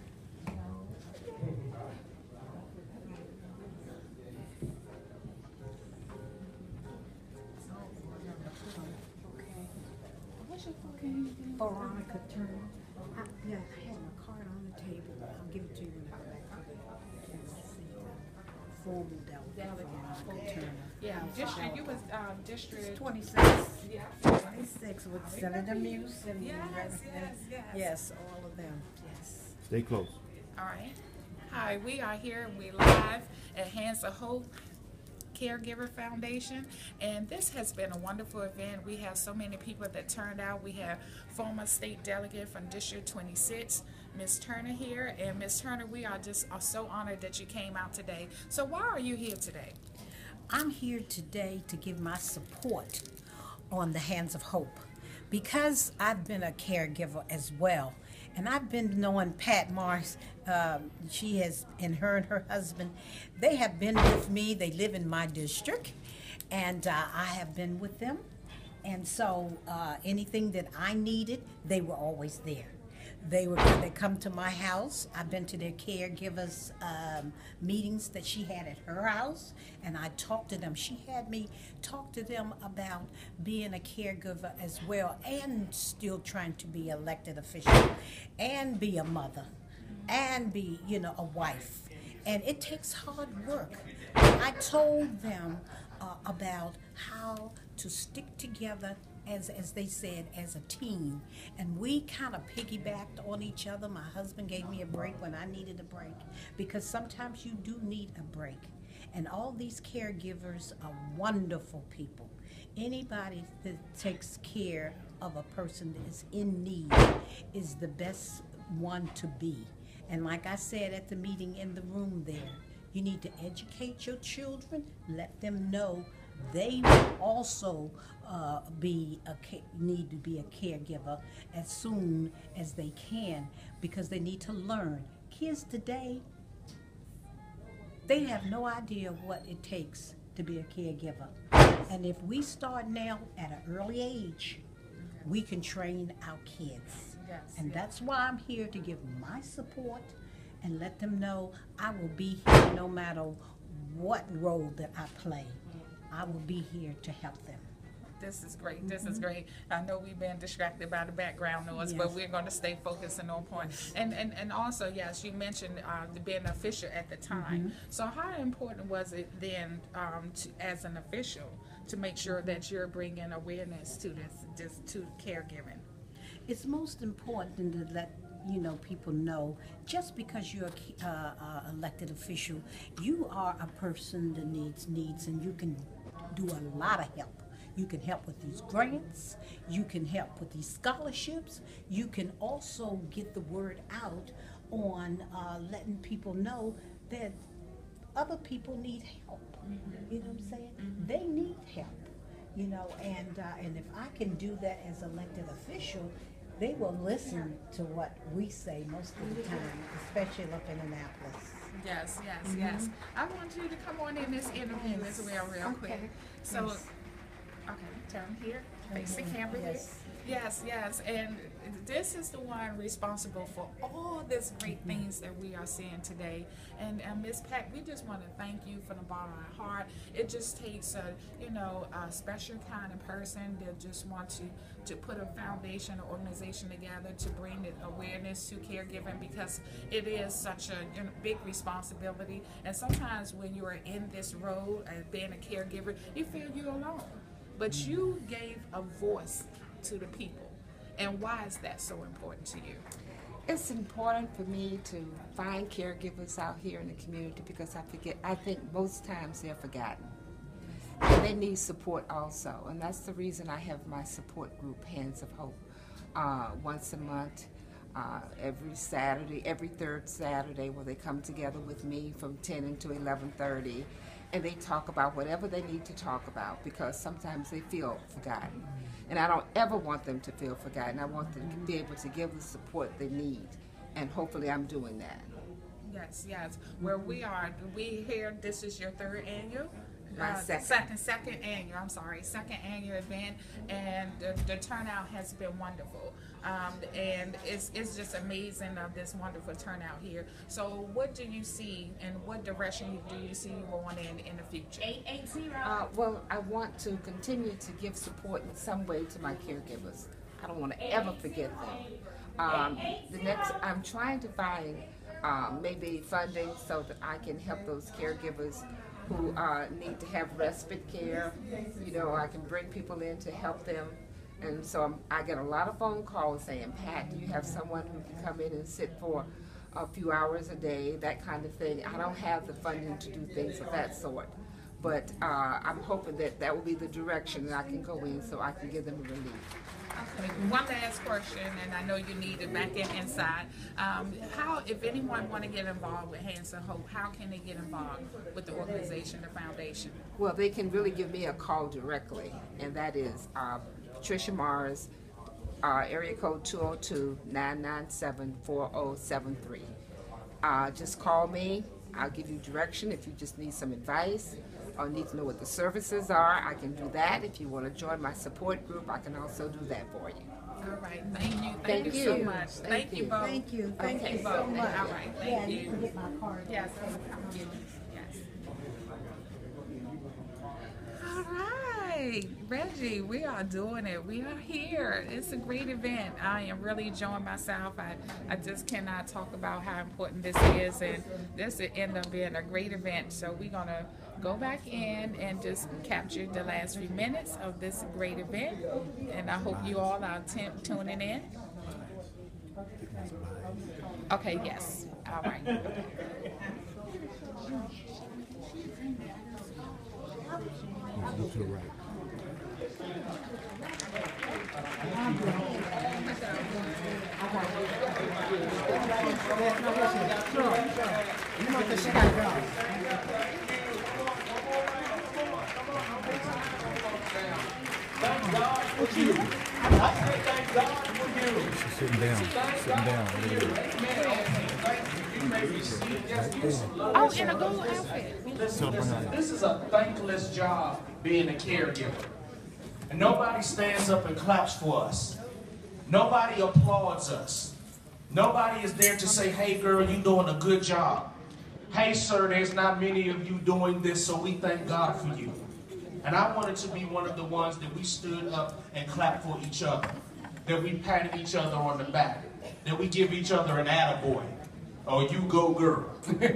Veronica Turner. I, yeah, I had my card on the table. I'll give it to you when I go back to the, let's see, the formal delegate, Veronica Turner. Yeah, district, you was, um, district. Twenty-six. Yeah. Twenty-six with Senator Muse and Yes, yes, yes. yes, all of them, yes. Stay close. All right. Hi, we are here. We live at Hands of Hope Caregiver Foundation, and this has been a wonderful event. We have so many people that turned out. We have former state delegate from District twenty-six, Miz Turner here, and Miz Turner, we are just are so honored that you came out today. So why are you here today? I'm here today to give my support on the Hands of Hope because I've been a caregiver as well. And I've been knowing Pat Mars, um, she has, and her and her husband, they have been with me. They live in my district, and uh, I have been with them. And so uh, anything that I needed, they were always there. They were they come to my house. I've been to their caregivers um, meetings that she had at her house, and I talked to them. She had me talk to them about being a caregiver as well, and still trying to be elected official, and be a mother, and be, you know, a wife. And it takes hard work. I told them uh, about how to stick together, as as they said, as a team, and we kind of piggybacked on each other. My husband gave me a break when I needed a break, because sometimes you do need a break. And all these caregivers are wonderful people. Anybody that takes care of a person that is in need is the best one to be. And like I said at the meeting in the room there, you need to educate your children, let them know they will also uh, be a need to be a caregiver as soon as they can, because they need to learn. Kids today, they have no idea what it takes to be a caregiver. And if we start now at an early age, we can train our kids. Yes, and yes. That's why I'm here to give my support and let them know I will be here no matter what role that I play. I will be here to help them. This is great. This is great. I know we've been distracted by the background noise, Yes. but we're going to stay focused and on point. And and, and also, yes, you mentioned uh, the being an official at the time. Mhm. So how important was it then, um, to, as an official, to make sure that you're bringing awareness to this, this to caregiving? It's most important to let you know people know, just because you're a uh, uh, elected official, you are a person that needs needs, and you can do a lot of help. You can help with these grants, you can help with these scholarships, you can also get the word out on uh, letting people know that other people need help. You know what I'm saying? They need help, you know, and, uh, and if I can do that as elected official, they will listen to what we say most of the time, especially up in Annapolis. Yes, yes, Mhm. yes. I want you to come on in this interview as well, real quick. Okay. So, Yes. okay, turn here, Turn face the here, camera yes. here. Yes, yes, and this is the one responsible for all these great things that we are seeing today. And, and Miz Pat, we just want to thank you from the bottom of our heart. It just takes a, you know, a special kind of person that just want to, to put a foundation, an organization together to bring the awareness to caregiving, because it is such a, you know, big responsibility. And sometimes when you are in this role as being a caregiver, you feel you're alone. But you gave a voice to the people. And why is that so important to you? It's important for me to find caregivers out here in the community, because I forget, I think most times they're forgotten. And they need support also. And that's the reason I have my support group, Hands of Hope, uh, once a month, uh, every Saturday, every third Saturday, where they come together with me from ten until eleven thirty. And they talk about whatever they need to talk about, because sometimes they feel forgotten. And I don't ever want them to feel forgotten. I want them to be able to give the support they need. And hopefully I'm doing that. Yes, yes. Where we are, we here, this is your third annual? My Uh, second. second. Second annual, I'm sorry, second annual event, and the, the turnout has been wonderful. Um, and it's, it's just amazing of this wonderful turnout here. So what do you see, and what direction do you see going in in the future? eight eight zero. Uh, well, I want to continue to give support in some way to my caregivers. I don't want to ever forget them. Um, the next, I'm trying to find um, maybe funding so that I can help those caregivers who uh, need to have respite care. You know, I can bring people in to help them. And so I'm, I get a lot of phone calls saying, Pat, do you have someone who can come in and sit for a few hours a day, that kind of thing. I don't have the funding to do things of that sort. But uh, I'm hoping that that will be the direction that I can go in so I can give them a relief. Okay, one last question, and I know you need it back in inside. Um, how, if anyone want to get involved with Hands of Hope, how can they get involved with the organization, the foundation? Well, they can really give me a call directly, and that is uh, Patricia Mars, uh, area code two oh two, nine nine seven, four oh seven three. Uh, just call me. I'll give you direction if you just need some advice or need to know what the services are. I can do that. If you want to join my support group, I can also do that for you. All right, thank you. Thank, Thank you, you. so much. Thank Thank, you you. both. Thank you. Thank Okay. you both. So much. All right, thank Yeah, you. you can get my card. Yes, I'm getting it. Yes. All right, Reggie, we are doing it. We are here. It's a great event. I am really enjoying myself. I, I just cannot talk about how important this is, and this will end up being a great event. So we're going to go back in and just capture the last few minutes of this great event, and I hope you all are t tuning in. Okay, yes. All right. Go to the right. Thank God for you. I say thank God for you. She's sitting down. Sitting down. You may be seated. Yes, you some love. Oh, in a gold outfit. Listen, listen, this is a thankless job being a caregiver. And nobody stands up and claps for us. Nobody applauds us. Nobody is there to say, hey girl, you're doing a good job. Hey sir, there's not many of you doing this, so we thank God for you. And I wanted to be one of the ones that we stood up and clapped for each other. That we patted each other on the back. That we give each other an attaboy. Oh, you go girl.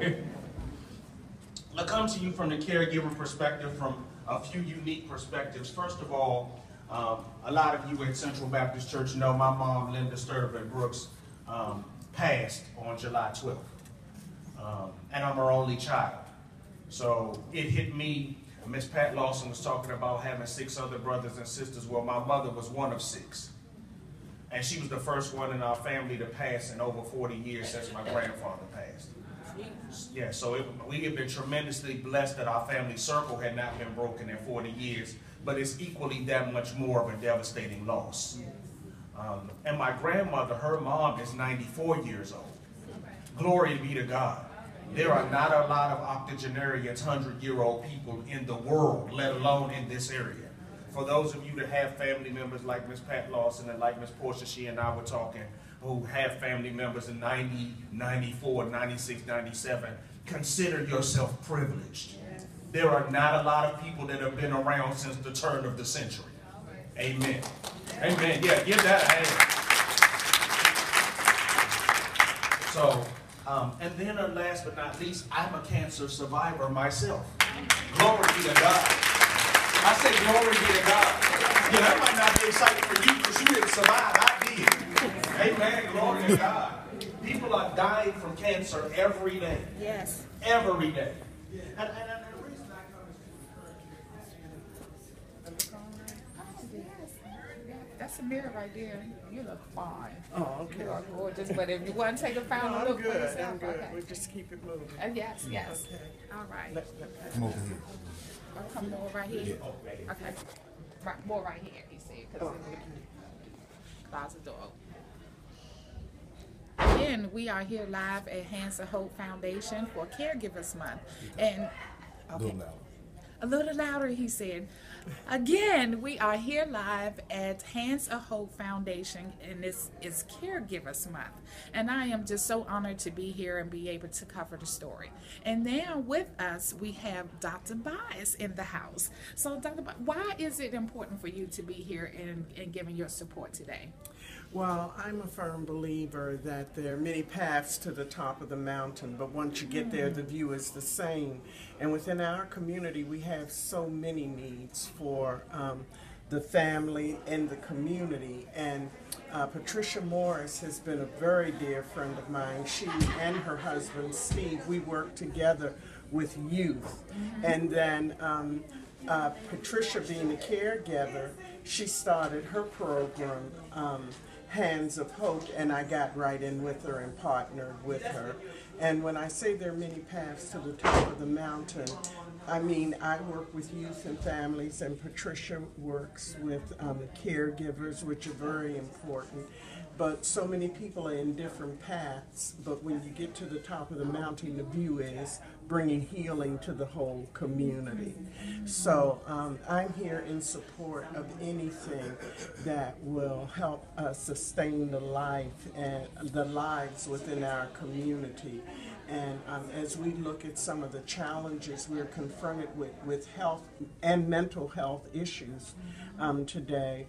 I come to you from the caregiver perspective, from a few unique perspectives. First of all, um, a lot of you at Central Baptist Church know my mom, Linda Sturtevant Brooks, um, passed on July twelfth. Um, and I'm her only child. So it hit me. Miss Pat Lawson was talking about having six other brothers and sisters. Well, my mother was one of six. And she was the first one in our family to pass in over forty years since my grandfather passed. Yeah, so it, we have been tremendously blessed that our family circle had not been broken in forty years, but it's equally that much more of a devastating loss. Um, and my grandmother, her mom, is ninety-four years old. Glory be to God. There are not a lot of octogenarians, hundred-year-old people in the world, let alone in this area. For those of you that have family members like Miss Pat Lawson and like Miss Portia, she and I were talking, who have family members in ninety, ninety-four, ninety-six, ninety-seven, consider yourself privileged. There are not a lot of people that have been around since the turn of the century. Amen. Amen. Yeah, give that a hand. So, um, and then uh, last but not least, I'm a cancer survivor myself. Glory be to God. I say glory be to God. Yeah, that might not be exciting for you because you didn't survive. I did. Amen. Glory to God. People are dying from cancer every day. Yes. Every day. And, and, and the reason I come is to That's a mirror right there. You look fine. Oh, okay. You are gorgeous. But if you want to take a final No, I'm look for good. yourself, I'm good. okay. We'll just keep it moving. Uh, yes, yes. Okay. All right. Come over here. I'll come more right here. Okay. Right, more right here, you see, because the closet door open. Again, we are here live at Hands of Hope Foundation for Caregivers Month. And Okay. A little louder, he said. Again, we are here live at Hands of Hope Foundation, and this is Caregivers Month. And I am just so honored to be here and be able to cover the story. And now with us, we have Doctor Bias in the house. So, Doctor Bias, why is it important for you to be here and, and giving your support today? Well, I'm a firm believer that there are many paths to the top of the mountain, but once you get there, the view is the same. And within our community, we have so many needs for um, the family and the community. And uh, Patricia Morris has been a very dear friend of mine. She and her husband, Steve, we work together with youth. And then um, uh, Patricia, being a caregiver, she started her program, um, Hands of Hope, and I got right in with her and partnered with her. And when I say there are many paths to the top of the mountain, I mean I work with youth and families, and Patricia works with um, caregivers, which are very important. But so many people are in different paths, but when you get to the top of the mountain, the view is bringing healing to the whole community. So um, I'm here in support of anything that will help us sustain the life and the lives within our community. And um, as we look at some of the challenges we're confronted with, with health and mental health issues um, today,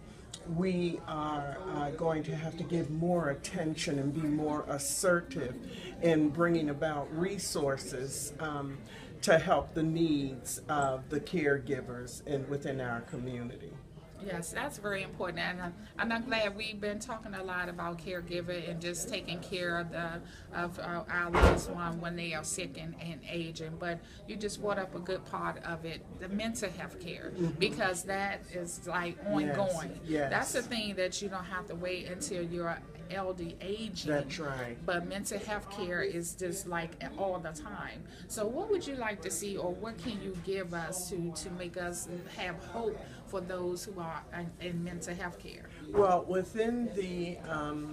we are uh, going to have to give more attention and be more assertive in bringing about resources um, to help the needs of the caregivers in, within our community. Yes, that's very important, and I'm, and I'm glad we've been talking a lot about caregiver and just taking care of the of uh, our loved one when they are sick and, and aging. But you just brought up a good part of it, the mental health care, mm-hmm. because that is like ongoing. Yes, yes. That's the thing that you don't have to wait until you're elderly aging. That's right. But mental health care is just like all the time. So what would you like to see, or what can you give us to, to make us have hope for those who are in, in mental health care? Well, within the, um,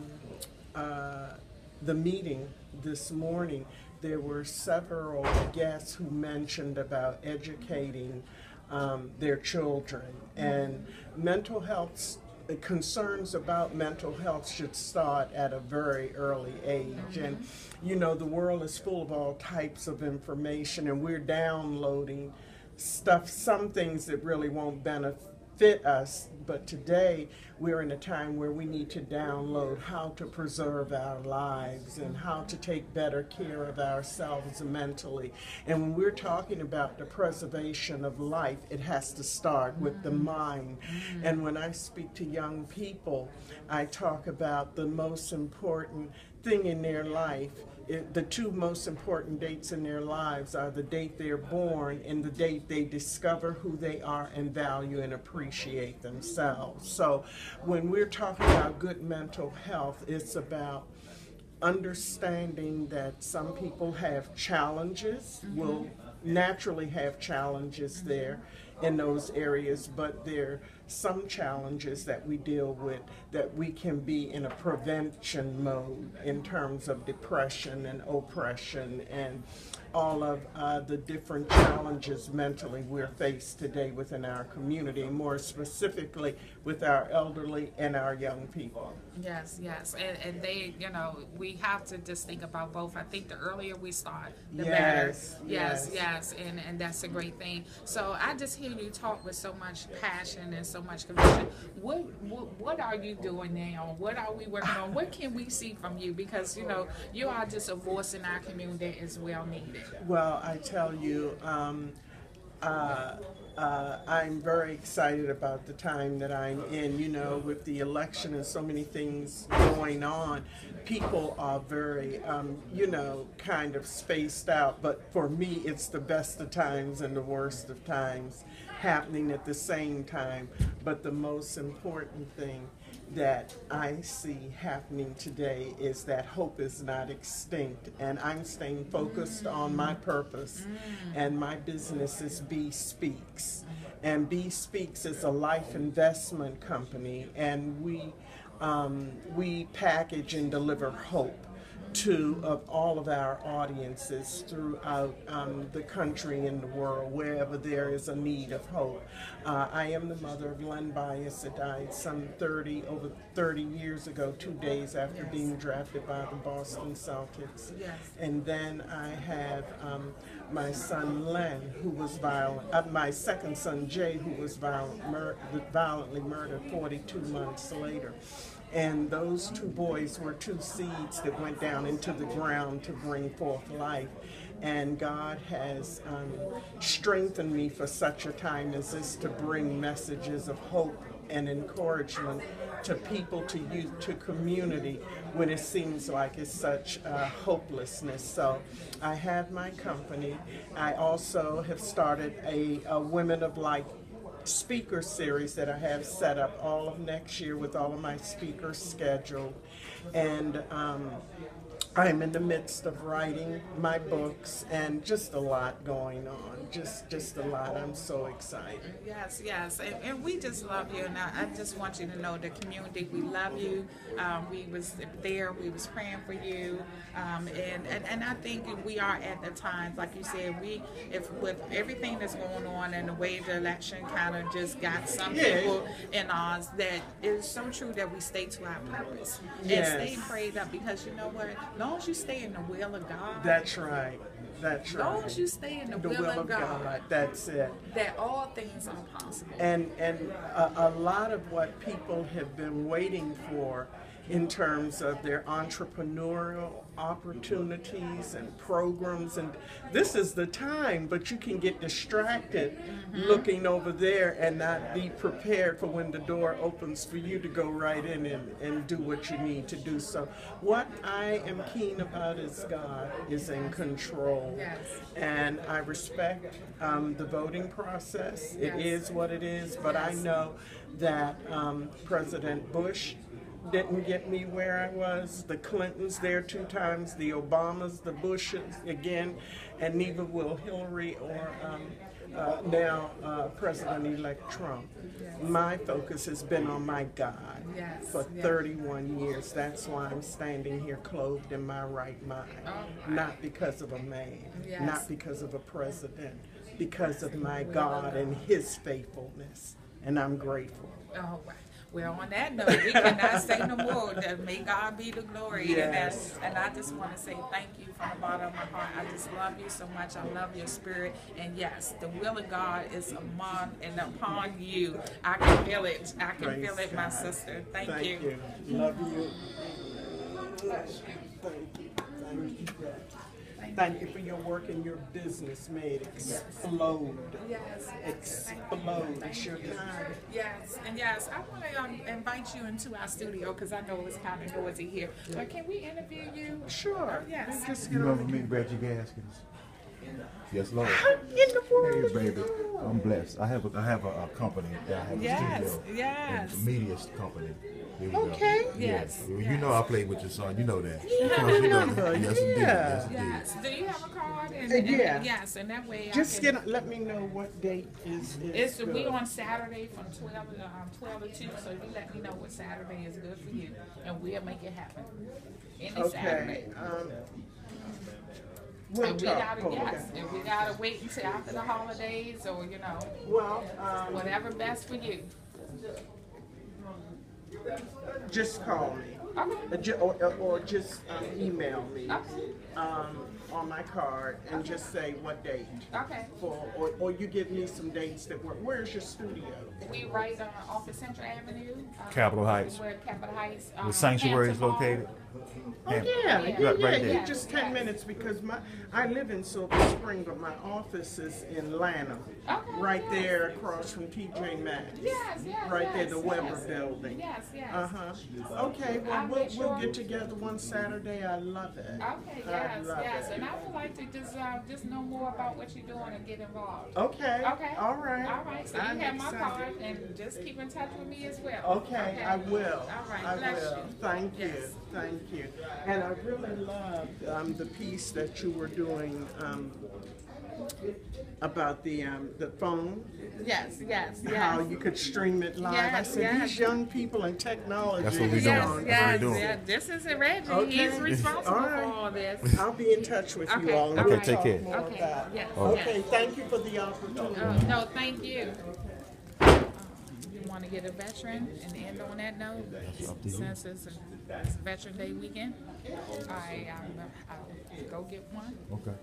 uh, the meeting this morning, there were several guests who mentioned about educating um, their children, and mental health concerns about mental health should start at a very early age. Mm-hmm. And you know, the world is full of all types of information, and we're downloading stuff, some things that really won't benefit us. But today we're in a time where we need to download how to preserve our lives and how to take better care of ourselves mentally. And when we're talking about the preservation of life, it has to start with the mind. And when I speak to young people, I talk about the most important thing in their life. It, the two most important dates in their lives are the date they're born and the date they discover who they are and value and appreciate themselves. So when we're talking about good mental health, it's about understanding that some people have challenges, mm-hmm. will naturally have challenges mm-hmm. there in those areas, but there are some challenges that we deal with that we can be in a prevention mode in terms of depression and oppression and all of uh, the different challenges mentally we're faced today within our community, more specifically with our elderly and our young people. Yes, yes, and, and they, you know, we have to just think about both. I think the earlier we start, the yes, better. Yes, yes, yes, and, and that's a great thing. So I just hear you talk with so much passion and so much conviction. What, what, what are you doing now? What are we working on? What can we see from you? Because, you know, you are just a voice in our community that is well needed. Well, I tell you, um, uh, uh, I'm very excited about the time that I'm in. You know, with the election and so many things going on, people are very, um, you know, kind of spaced out. But for me, it's the best of times and the worst of times happening at the same time. But the most important thing that I see happening today is that hope is not extinct, and I'm staying focused mm. on my purpose, mm. and my business is B Speaks, and B Speaks is a life investment company, and we um, we package and deliver hope to of all of our audiences throughout um, the country and the world, wherever there is a need of hope. Uh, I am the mother of Len Bias, that died some thirty, over thirty years ago, two days after Yes. being drafted by the Boston Celtics. Yes. And then I have um, my son Len, who was violent, uh, my second son Jay, who was violent, mur violently murdered forty-two months later. And those two boys were two seeds that went down into the ground to bring forth life. And God has um, strengthened me for such a time as this to bring messages of hope and encouragement to people, to youth, to community, when it seems like it's such uh, hopelessness. So I have my company. I also have started a, a Women of Light speaker series that I have set up all of next year with all of my speakers scheduled. And um, I'm in the midst of writing my books, and just a lot going on, just just a lot. I'm so excited. Yes, yes, and, and we just love you, and I, I just want you to know the community, we love you. Um, we was there, we was praying for you, um, and, and, and I think we are at the times, like you said, we, if with everything that's going on and the way the election kind of just got some Yeah. people in Oz, that it's so true that we stay to our purpose Yes. and stay prayed up, because you know what, as long as you stay in the will of God, That's right. That's as right. long as you stay in the, The will, will of of God, God. That's it. that all things are possible. And and a, a lot of what people have been waiting for in terms of their entrepreneurial opportunities and programs, and this is the time, but you can get distracted Mm-hmm. looking over there and not be prepared for when the door opens for you to go right in and, and do what you need to do. So what I am keen about is God is in control. Yes. And I respect um, the voting process. It Yes. is what it is, but I Yes. know that um, President Bush didn't get me where I was. The Clintons there two times, the Obamas, the Bushes again, and neither will Hillary or um, uh, now uh, President-elect Trump. My focus has been on my God Yes, for yes. thirty-one years. That's why I'm standing here clothed in my right mind. Not because of a man, Yes. not because of a president, because of my God and his faithfulness. And I'm grateful. Oh, wow. Well, on that note, we cannot say no more. That may God be the glory. Yes. And, and I just want to say thank you from the bottom of my heart. I just love you so much. I love your spirit. And yes, the will of God is among and upon you. I can feel it. I can Praise feel it, my God. sister. Thank, Thank you. you. Love you. Thank you. Thank you. Thank you for your work and your business. May it explode. Yes. Explode. It's your time. Yes, and yes, I want to um, invite you into our studio because I know it's kind of noisy here. But can we interview you? Sure. Yes. Just You remember me, Reggie Gaskins? Yes, Lord. In the world. Hey, baby. I'm blessed. I have a, I have a, a company. I have a Yes, studio. yes. A media company. Here we Okay. Go. Yes, You, yes. you know I played with your son. You know that. Yeah, Of course you know yeah. that. Yes, indeed. Yes, indeed. Yes. Do you have a card? And, Uh, and- yeah. Yes, and that way Just I can. get. Let me know what date is. is It's good. we on Saturday from twelve to um, twelve to two. So you let me know what Saturday is good for you, and we'll make it happen. Any Okay. Saturday. Um, we'll and we talk. gotta Oh, yes, okay. and we gotta wait until after the holidays, or you know, Well, um, whatever best for you. Just call me. Okay. Uh, ju- Or, or, or just um, email me Okay. um, on my card and just say what date. Okay. For, or, or you give me some dates that work. Where's your studio? We right uh, off of Central Avenue. Uh, Capitol Heights. Where Capitol Heights. The um, sanctuary is Hampton Hall. located. Oh Ham- yeah, yeah, Right, yeah, right yeah, there. just ten minutes because my I live in Silver Spring, but my office is in Lanham, Okay, right yes. there across from T J Maxx. Yes, yes, Right there, yes, the Weber yes. building. Yes, yes. Uh huh. Okay, well I'll we'll, make we'll sure- get together one Saturday. I love it. Okay, I yes, love yes, it. and I would like to just uh, just know more about what you're doing and get involved. Okay. Okay. All right. All right. So I'm you have my excited. card, and just keep in touch with me as well. Okay, I will. All right. I Bless will. you. Thank you. Yes. Thank you. And I really loved um, the piece that you were doing um, about the um, the phone. Yes, yes, yes. How you could stream it live. I Yes, said yes. these young people in technology. That's what we is doing. on. That's what we Yes, doing. yes. This is it, Reggie. Okay. He's responsible All right. for all this. I'll be in touch with Okay, you all. and all we'll right. take talk care. more Okay, about it. yes, Okay, yes. thank you for the opportunity. Uh, no, thank you. Um, you want to get a veteran and end on that note? up to you. Since it's, a, it's Veteran Day weekend, I, um, I'll go get one. Okay.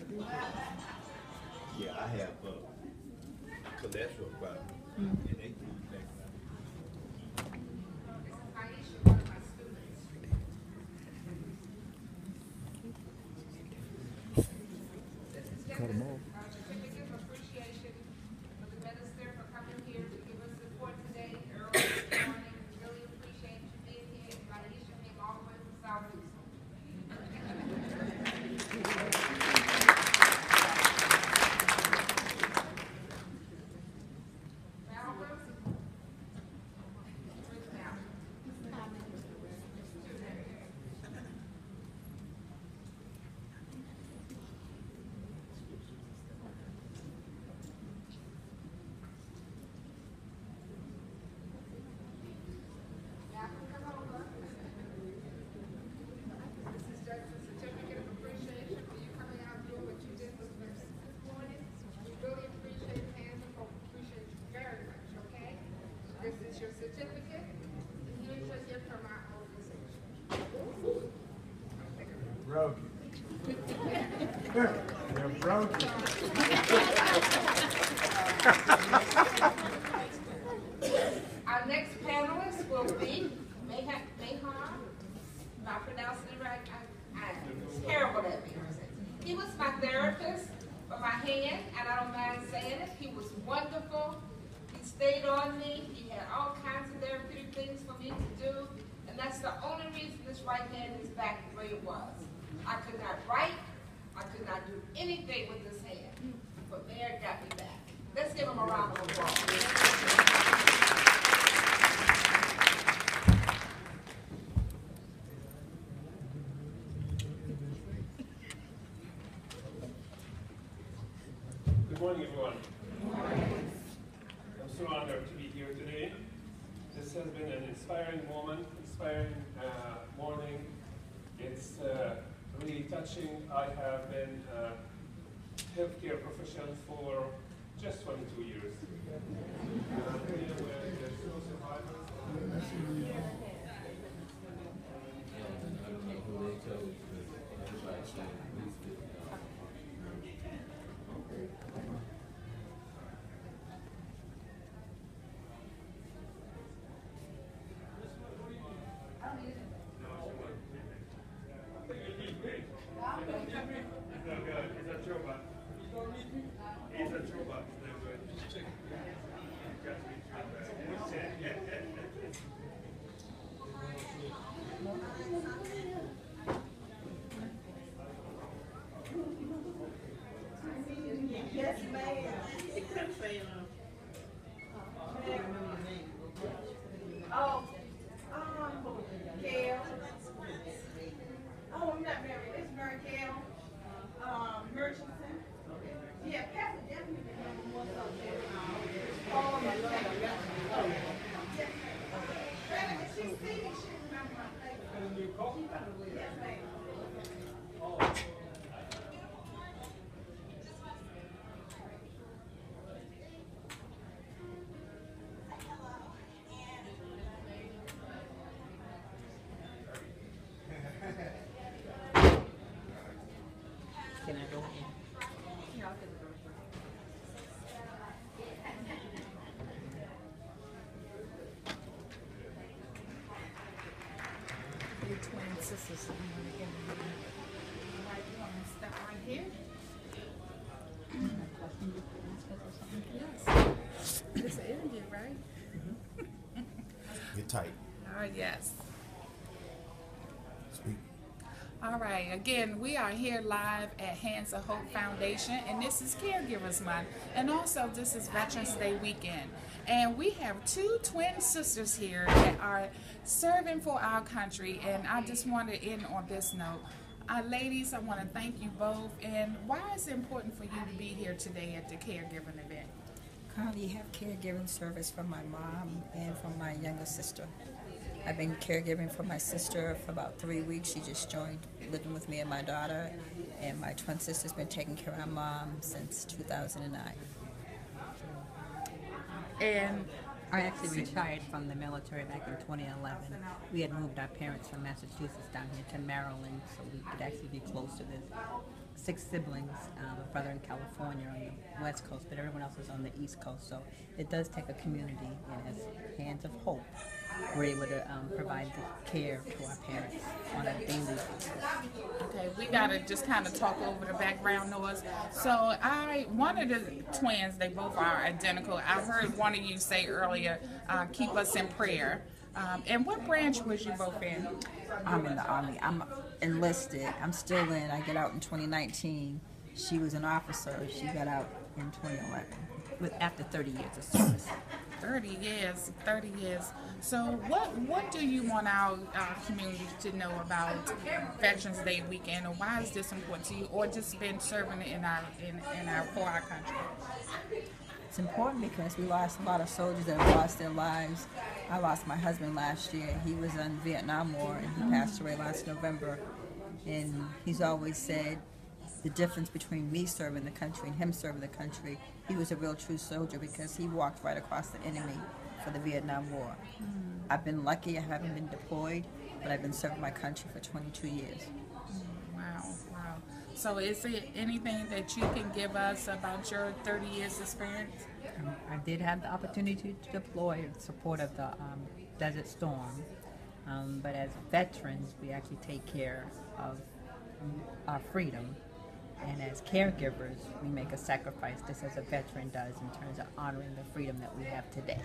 Yeah, I have uh, cholesterol problem. And they do that. Cut them off. Our certificate of appreciation for the minister for coming here to give us support today, early this morning. We really appreciate you being here. Aisha came all the way from South Houston. This is just a certificate of appreciation for you coming out and doing what you did with us this morning. We really appreciate it, and we appreciate you very much, okay? This is your certificate, and here's your gift from our organization. Broken. They're broken. Our next panelist will be Mayha, Mayha, am I pronouncing it right? I, I'm terrible at it. He was my therapist for my hand, and I don't mind saying it. He was wonderful. He stayed on me. He had all kinds of therapeutic things for me to do, and that's the only reason this right hand is back the way it was. I could not write. I could not do anything with this hand, but Mayor got me back. Let's give him a round of applause. Good morning, everyone. I'm so honored to be here today. This has been an inspiring moment, inspiring uh, morning. It's uh, really touching. I have been a healthcare professional for just twenty-two years. I'm here with the true survivors. Yes, ma'am. Oh, um, Gail. Oh, I'm not Mary. It's Mary Gail. Um, Murchison. Yeah, Pastor definitely remember what's up there. Oh, my God. Yes, ma'am. If she's seen it, she remember my face. Yes, ma'am. Can I go in? Your twin sisters. So I'm gonna get them. Right, you want me to step right here? Yes. It's an interview, right? Get tight. Oh, yes. Speak. All right, again, we are here live at Hands of Hope Foundation, and this is Caregivers Month, and also this is Veterans Day weekend. And we have two twin sisters here that are serving for our country, and I just want to end on this note. Uh, ladies, I want to thank you both. And why is it important for you to be here today at the caregiving event? Currently have caregiving service for my mom and for my younger sister. I've been caregiving for my sister for about three weeks. She just joined living with me and my daughter. And my twin sister's been taking care of my mom since two thousand nine. And I actually retired from the military back in twenty eleven. We had moved our parents from Massachusetts down here to Maryland so we could actually be close to the six siblings, um, a brother in California on the west coast, but everyone else is on the east coast. So it does take a community, and as Hands of Hope, we're able to um, provide the care to our parents on a daily basis. Okay, we gotta just kind of talk over the background noise. So I, one of the twins, they both are identical. I heard one of you say earlier, uh, keep us in prayer. Um, and what branch was you both in? I'm in the Army. I'm enlisted. I'm still in. I get out in twenty nineteen. She was an officer. She got out in twenty eleven with after thirty years of service. thirty years, thirty years. So what what do you want our, our community to know about Veterans Day weekend, or why is this important to you, or just been serving in our in, in our for our country? It's important because we lost a lot of soldiers that have lost their lives. I lost my husband last year. He was in Vietnam War and he passed away last November. And he's always said the difference between me serving the country and him serving the country, he was a real true soldier because he walked right across the enemy for the Vietnam War. Mm. I've been lucky, I haven't been deployed, but I've been serving my country for twenty-two years. Mm, wow, wow. So is there anything that you can give us about your thirty years experience? Um, I did have the opportunity to deploy in support of the um, Desert Storm, um, but as veterans, we actually take care of our freedom. And as caregivers, we make a sacrifice just as a veteran does in terms of honoring the freedom that we have today.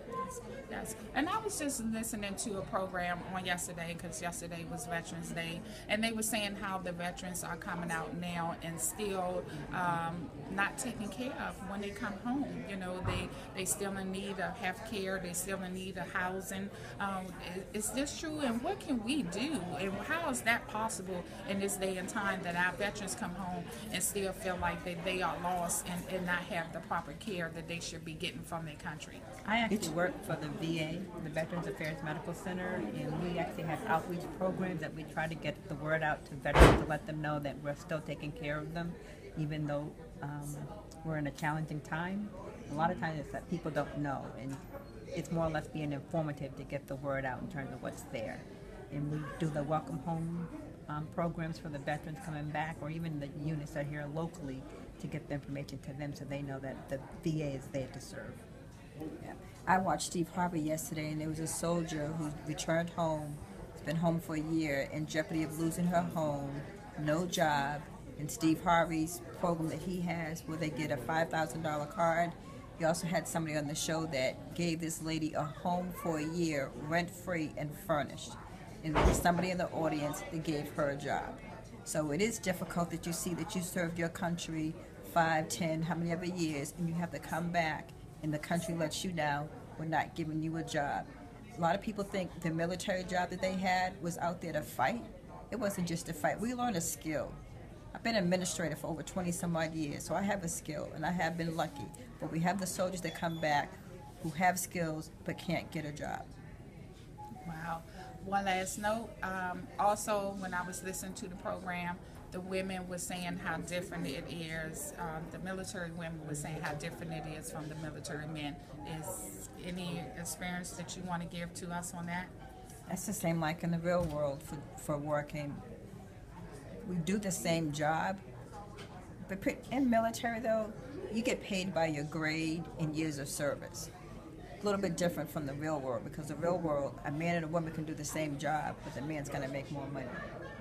Yes, and I was just listening to a program on yesterday, because yesterday was Veterans Day, and they were saying how the veterans are coming out now and still um, not taken care of when they come home. You know, they they still in need of health care, they still in need of housing. Um, is, is this true, and what can we do, and how is that possible in this day and time that our veterans come home and still feel like that they are lost and, and not have the proper care that they should be getting from their country? I actually work for the V A, the Veterans Affairs Medical Center, and we actually have outreach programs that we try to get the word out to veterans to let them know that we're still taking care of them, even though um, we're in a challenging time. A lot of times it's that people don't know, and it's more or less being informative to get the word out in terms of what's there. And we do the welcome home um, programs for the veterans coming back, or even the units that are here locally, to get the information to them so they know that the V A is there to serve. Yeah. I watched Steve Harvey yesterday, and there was a soldier who returned home. He's been home for a year, in jeopardy of losing her home, no job. And Steve Harvey's program that he has, where they get a five thousand dollar card. He also had somebody on the show that gave this lady a home for a year, rent-free and furnished. And there was somebody in the audience that gave her a job. So it is difficult that you see that you served your country five, ten, how many ever years, and you have to come back and the country lets you down, we're not giving you a job. A lot of people think the military job that they had was out there to fight. It wasn't just to fight. We learned a skill. I've been an administrator for over twenty some odd years, so I have a skill, and I have been lucky. But we have the soldiers that come back who have skills but can't get a job. Wow. One last note, um, also when I was listening to the program, the women were saying how different it is. Um, the military women were saying how different it is from the military men. Is any experience that you want to give to us on that? That's the same like in the real world for, for working. We do the same job, but in military though, you get paid by your grade and years of service. A little bit different from the real world, because the real world, a man and a woman can do the same job, but the man's going to make more money.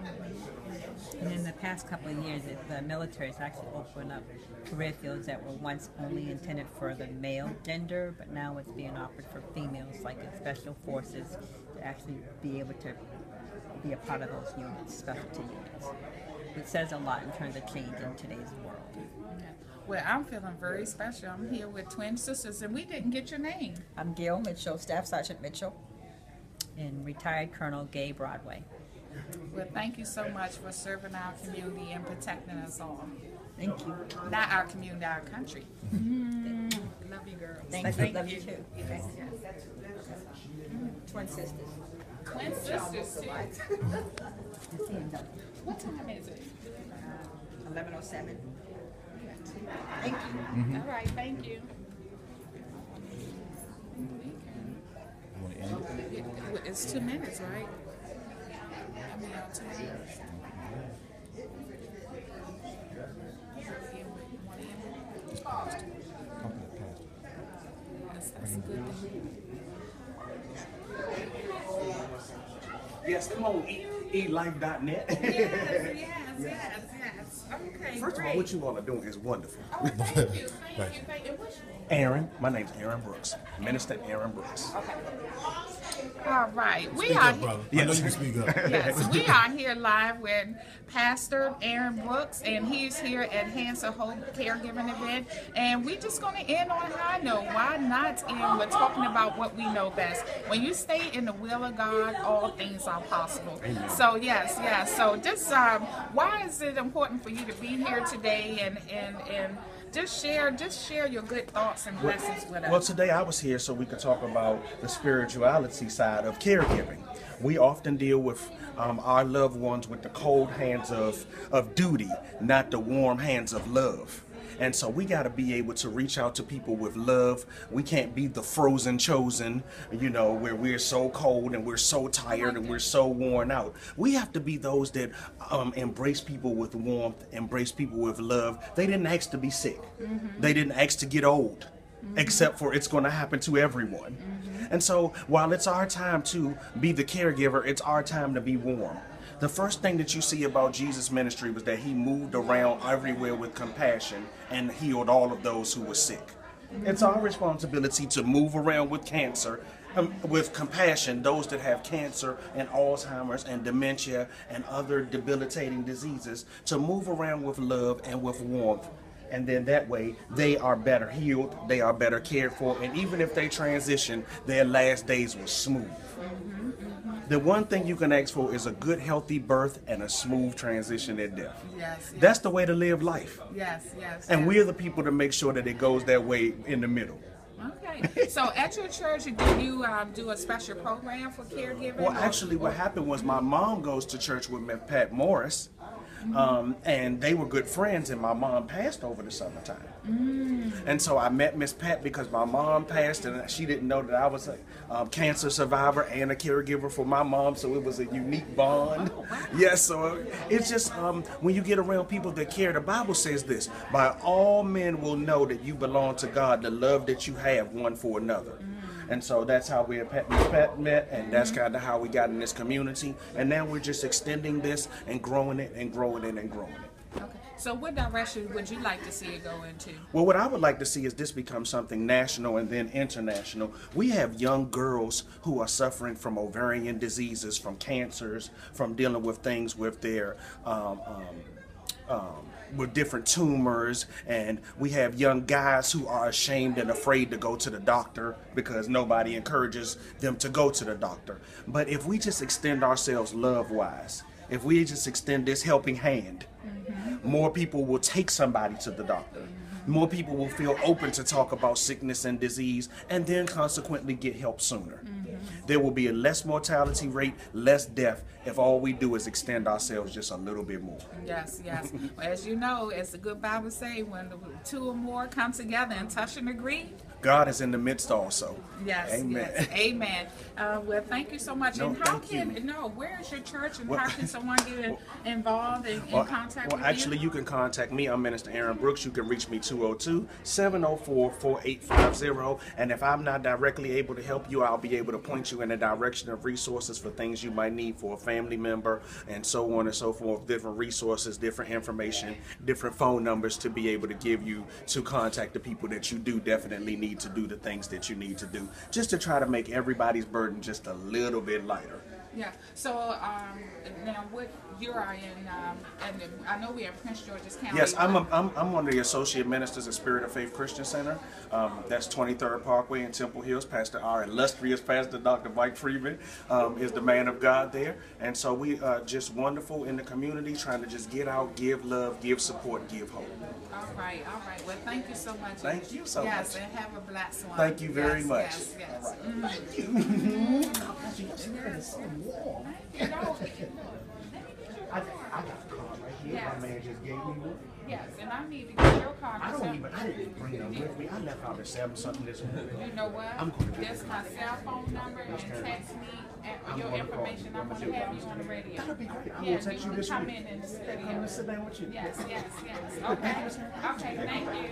And in the past couple of years, the military has actually opened up career fields that were once only intended for the male gender, but now it's being offered for females, like in special forces, to actually be able to be a part of those units, specialty units. It says a lot in terms of change in today's world. Well, I'm feeling very special. I'm here with twin sisters, and we didn't get your name. I'm Gail Mitchell, Staff Sergeant Mitchell. And retired Colonel Gay Broadway. Well, thank you so much for serving our community and protecting us all. Thank you. Not our community, our country. Mm. Love you, girls. Thank you. Thank Love you. you too. Yes, Thank you. yes. Twin sisters. Twin sisters, too. What time is it? eleven oh seven. Thank you. Mhm. All right, thank you. You want to end it? It- It's two minutes, right? I mean, uh, two minutes. It's past. Company past. That's, that's a good thing. Yes, come on, e life dot net. Yes, yes, yes, yes. Okay, First of all, great. what you all are doing is wonderful. Oh, thank you, thank you, thank you. What's your name? Aaron, my name's Aaron Brooks, Minister Aaron Brooks. Okay. All right, we Speak are up, brother. I Yes. know you can speak up. yes, we are here live with Pastor Aaron Brooks, and he's here at Hanson Hope Caregiving Event. And we're just going to end on a high note. Why not end with talking about what we know best? When you stay in the will of God, all things are possible. Amen. So yes, yes. So just um, why is it important for you to be here today and and and just share just share your good thoughts and blessings with us? Well, today I was here so we could talk about the spirituality side of caregiving. We often deal with um, our loved ones with the cold hands of, of duty, not the warm hands of love. And so we got to be able to reach out to people with love. We can't be the frozen chosen, you know, where we're so cold and we're so tired and we're so worn out. We have to be those that um, embrace people with warmth, embrace people with love. They didn't ask to be sick. Mm-hmm. They didn't ask to get old, except for it's going to happen to everyone. And so while it's our time to be the caregiver, it's our time to be warm. The first thing that you see about Jesus' ministry was that he moved around everywhere with compassion and healed all of those who were sick. It's our responsibility to move around with cancer, um, with compassion, those that have cancer and Alzheimer's and dementia and other debilitating diseases, to move around with love and with warmth. And then that way they are better healed, they are better cared for, and even if they transition, their last days were smooth. The one thing you can ask for is a good, healthy birth and a smooth transition at death. Yes, yes. That's the way to live life. Yes, yes. And yes. we're the people to make sure that it goes that way in the middle. Okay. So at your church, do you um, do a special program for caregiving? Well, or- actually, what happened was my mom goes to church with Miss Pat Morris, um, and they were good friends, and my mom passed over the summertime. Mm. And so I met Miss Pat because my mom passed, and she didn't know that I was a um, cancer survivor and a caregiver for my mom, so it was a unique bond. Oh, wow. Yes, so it's just um, when you get around people that care, the Bible says this, by all men will know that you belong to God, the love that you have one for another. And so that's how we Pat, Pat met, and that's kind of how we got in this community. And now we're just extending this and growing it and growing it and growing it. Okay. So what direction would you like to see it go into? Well, what I would like to see is this become something national and then international. We have young girls who are suffering from ovarian diseases, from cancers, from dealing with things with their um, um, um, with different tumors, and we have young guys who are ashamed and afraid to go to the doctor because nobody encourages them to go to the doctor. But if we just extend ourselves love-wise, if we just extend this helping hand, mm-hmm. more people will take somebody to the doctor. More people will feel open to talk about sickness and disease, and then consequently get help sooner. Mm-hmm. There will be a less mortality rate, less death, if all we do is extend ourselves just a little bit more. Yes, yes. Well, as you know, as the good Bible say, when the two or more come together and touch and agree, God is in the midst also. Yes, Amen. yes, amen. Uh, well, thank you so much. No, and how thank can you. no? Where is your church, and Well- how can someone get in, involved and in, Well, contact well, with actually, you? you can contact me. I'm Minister Aaron Brooks. You can reach me two oh two, seven oh four, four eight five zero. And if I'm not directly able to help you, I'll be able to point you in the direction of resources for things you might need for a family member and so on and so forth. Different resources, different information, different phone numbers to be able to give you to contact the people that you do definitely need to do the things that you need to do, just to try to make everybody's burden just a little bit lighter. Yeah, so, um, now what, you are in, um, and I know we're in Prince George's County. Yes, I'm, a, I'm, I'm one of the associate ministers at Spirit of Faith Christian Center. Um, that's twenty-third Parkway in Temple Hills. Pastor, our illustrious pastor, Doctor Mike Freeman, um, is the man of God there. And so we are just wonderful in the community, trying to just get out, give love, give support, give hope. All right, all right. Well, thank you so much. Thank you so yes, much. Yes, and have a blessed one. Thank you very yes, much. Yes, yes. All right. Mm. Thank you. Yes. You know, I got, I got a card right here. Yes. My man just gave me one. Yes, and I need to get your card. I don't even, I didn't bring them with me. I left out at seven something this morning. You know what? I'm going to do That's my cell phone number, and text me and your information. I'm going to have you on the radio. That'll be great. I'm yeah, going to text you this come week. in and study. I'm going to sit down with you. Yes, yes, yes. Okay. Okay, thank you.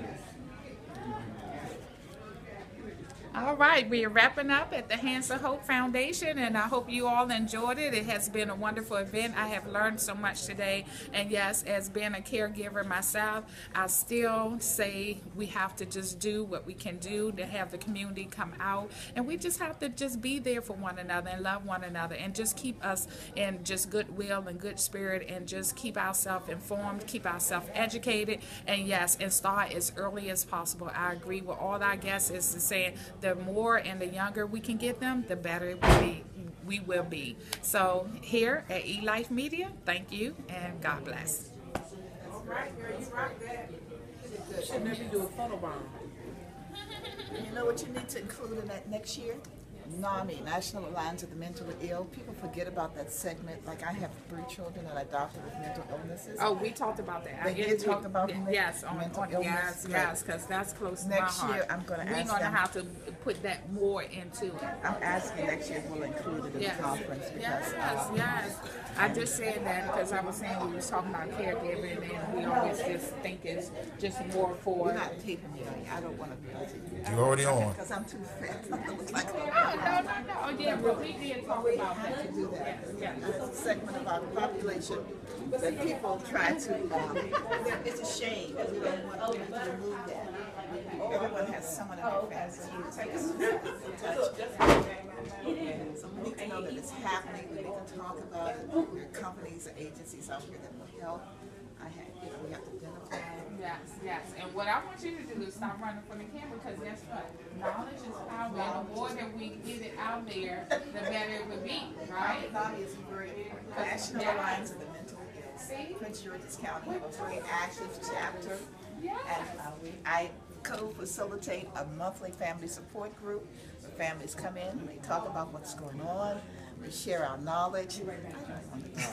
All right, we are wrapping up at the Hands of Hope Foundation, and I hope you all enjoyed it. It has been a wonderful event. I have learned so much today, and yes, as being a caregiver myself, I still say we have to just do what we can do to have the community come out, and we just have to just be there for one another and love one another, and just keep us in just goodwill and good spirit, and just keep ourselves informed, keep ourselves educated, and yes, and start as early as possible. I agree with all our guests is saying the more and the younger we can get them, the better it will be. We will be. So here at eLife Media, thank you and God bless. All right, girl, you rock that. Should maybe do a photo bomb. You know what you need to include in that next year? NAMI, National Alliance of the Mentally Ill. People forget about that segment. Like I have three children that I adopted with mental illnesses. Oh, we talked about that. They I did talk about yes, on, mental on, illness. yes, Good. yes, because that's close Next to my heart. year, I'm going to We're ask going to them- have to put that more into it. I'm asking next year if we'll include it in Yes. the conference because Yes, um, yes. I just said that because I was saying we was talking about caregiving, and we always just think it's just more for. you're not taping me. I don't want to. You're already on. Because I'm too fat. I look like No, no, no, no. Oh, yeah, but we did talk we about have that. to do that. Yes, yes. It's a segment of our population that people try to, um, it's a shame that we don't want people to remove that. Everyone has someone in their family who takes touch. And so we need to know that it's happening, we need to talk about it. There are companies and agencies out here that will help. I have, you know, we have to identify them. Yes, yes. And what I want you to do is stop running from the camera, because guess what? Knowledge is power, and the more that we get it out there, the better it will be, right? NAMI is very important. National Yeah. Alliance of the Mentally Ill. See? Prince George's County have a very active chapter. Yes. And uh, we, I co-facilitate a monthly family support group. The families come in, we talk about what's going on, we share our knowledge. I don't want to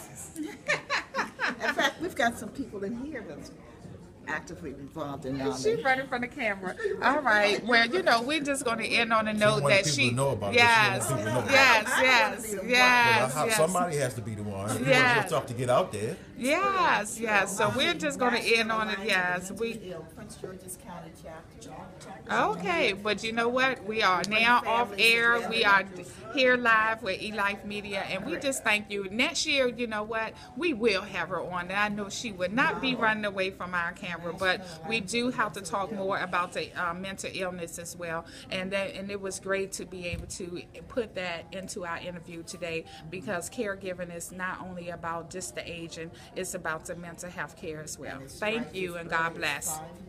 talk. In fact, we've got some people in here that's actively involved in NAMI. She's running from the camera. All right. Well, you know, we're just going to end on a note wanted that people she. to know about it. Yes, She wanted people to know. yes, I yes, don't wanna be the one. yes, Well, yes. somebody has to be the one. You Yes. want your stuff to get out there. Yes, yes. So we're just going to end on it. Yes, we. Prince George's County chapter. Okay, but you know what? We are now off air. We are here live with eLife Media, and we just thank you. Next year, you know what? We will have her on, and I know she would not be running away from our camera, but we do have to talk more about the uh, mental illness as well. And that, and it was great to be able to put that into our interview today, because caregiving is not only about just the aging, it's about the mental health care as well. Thank you, and God bless.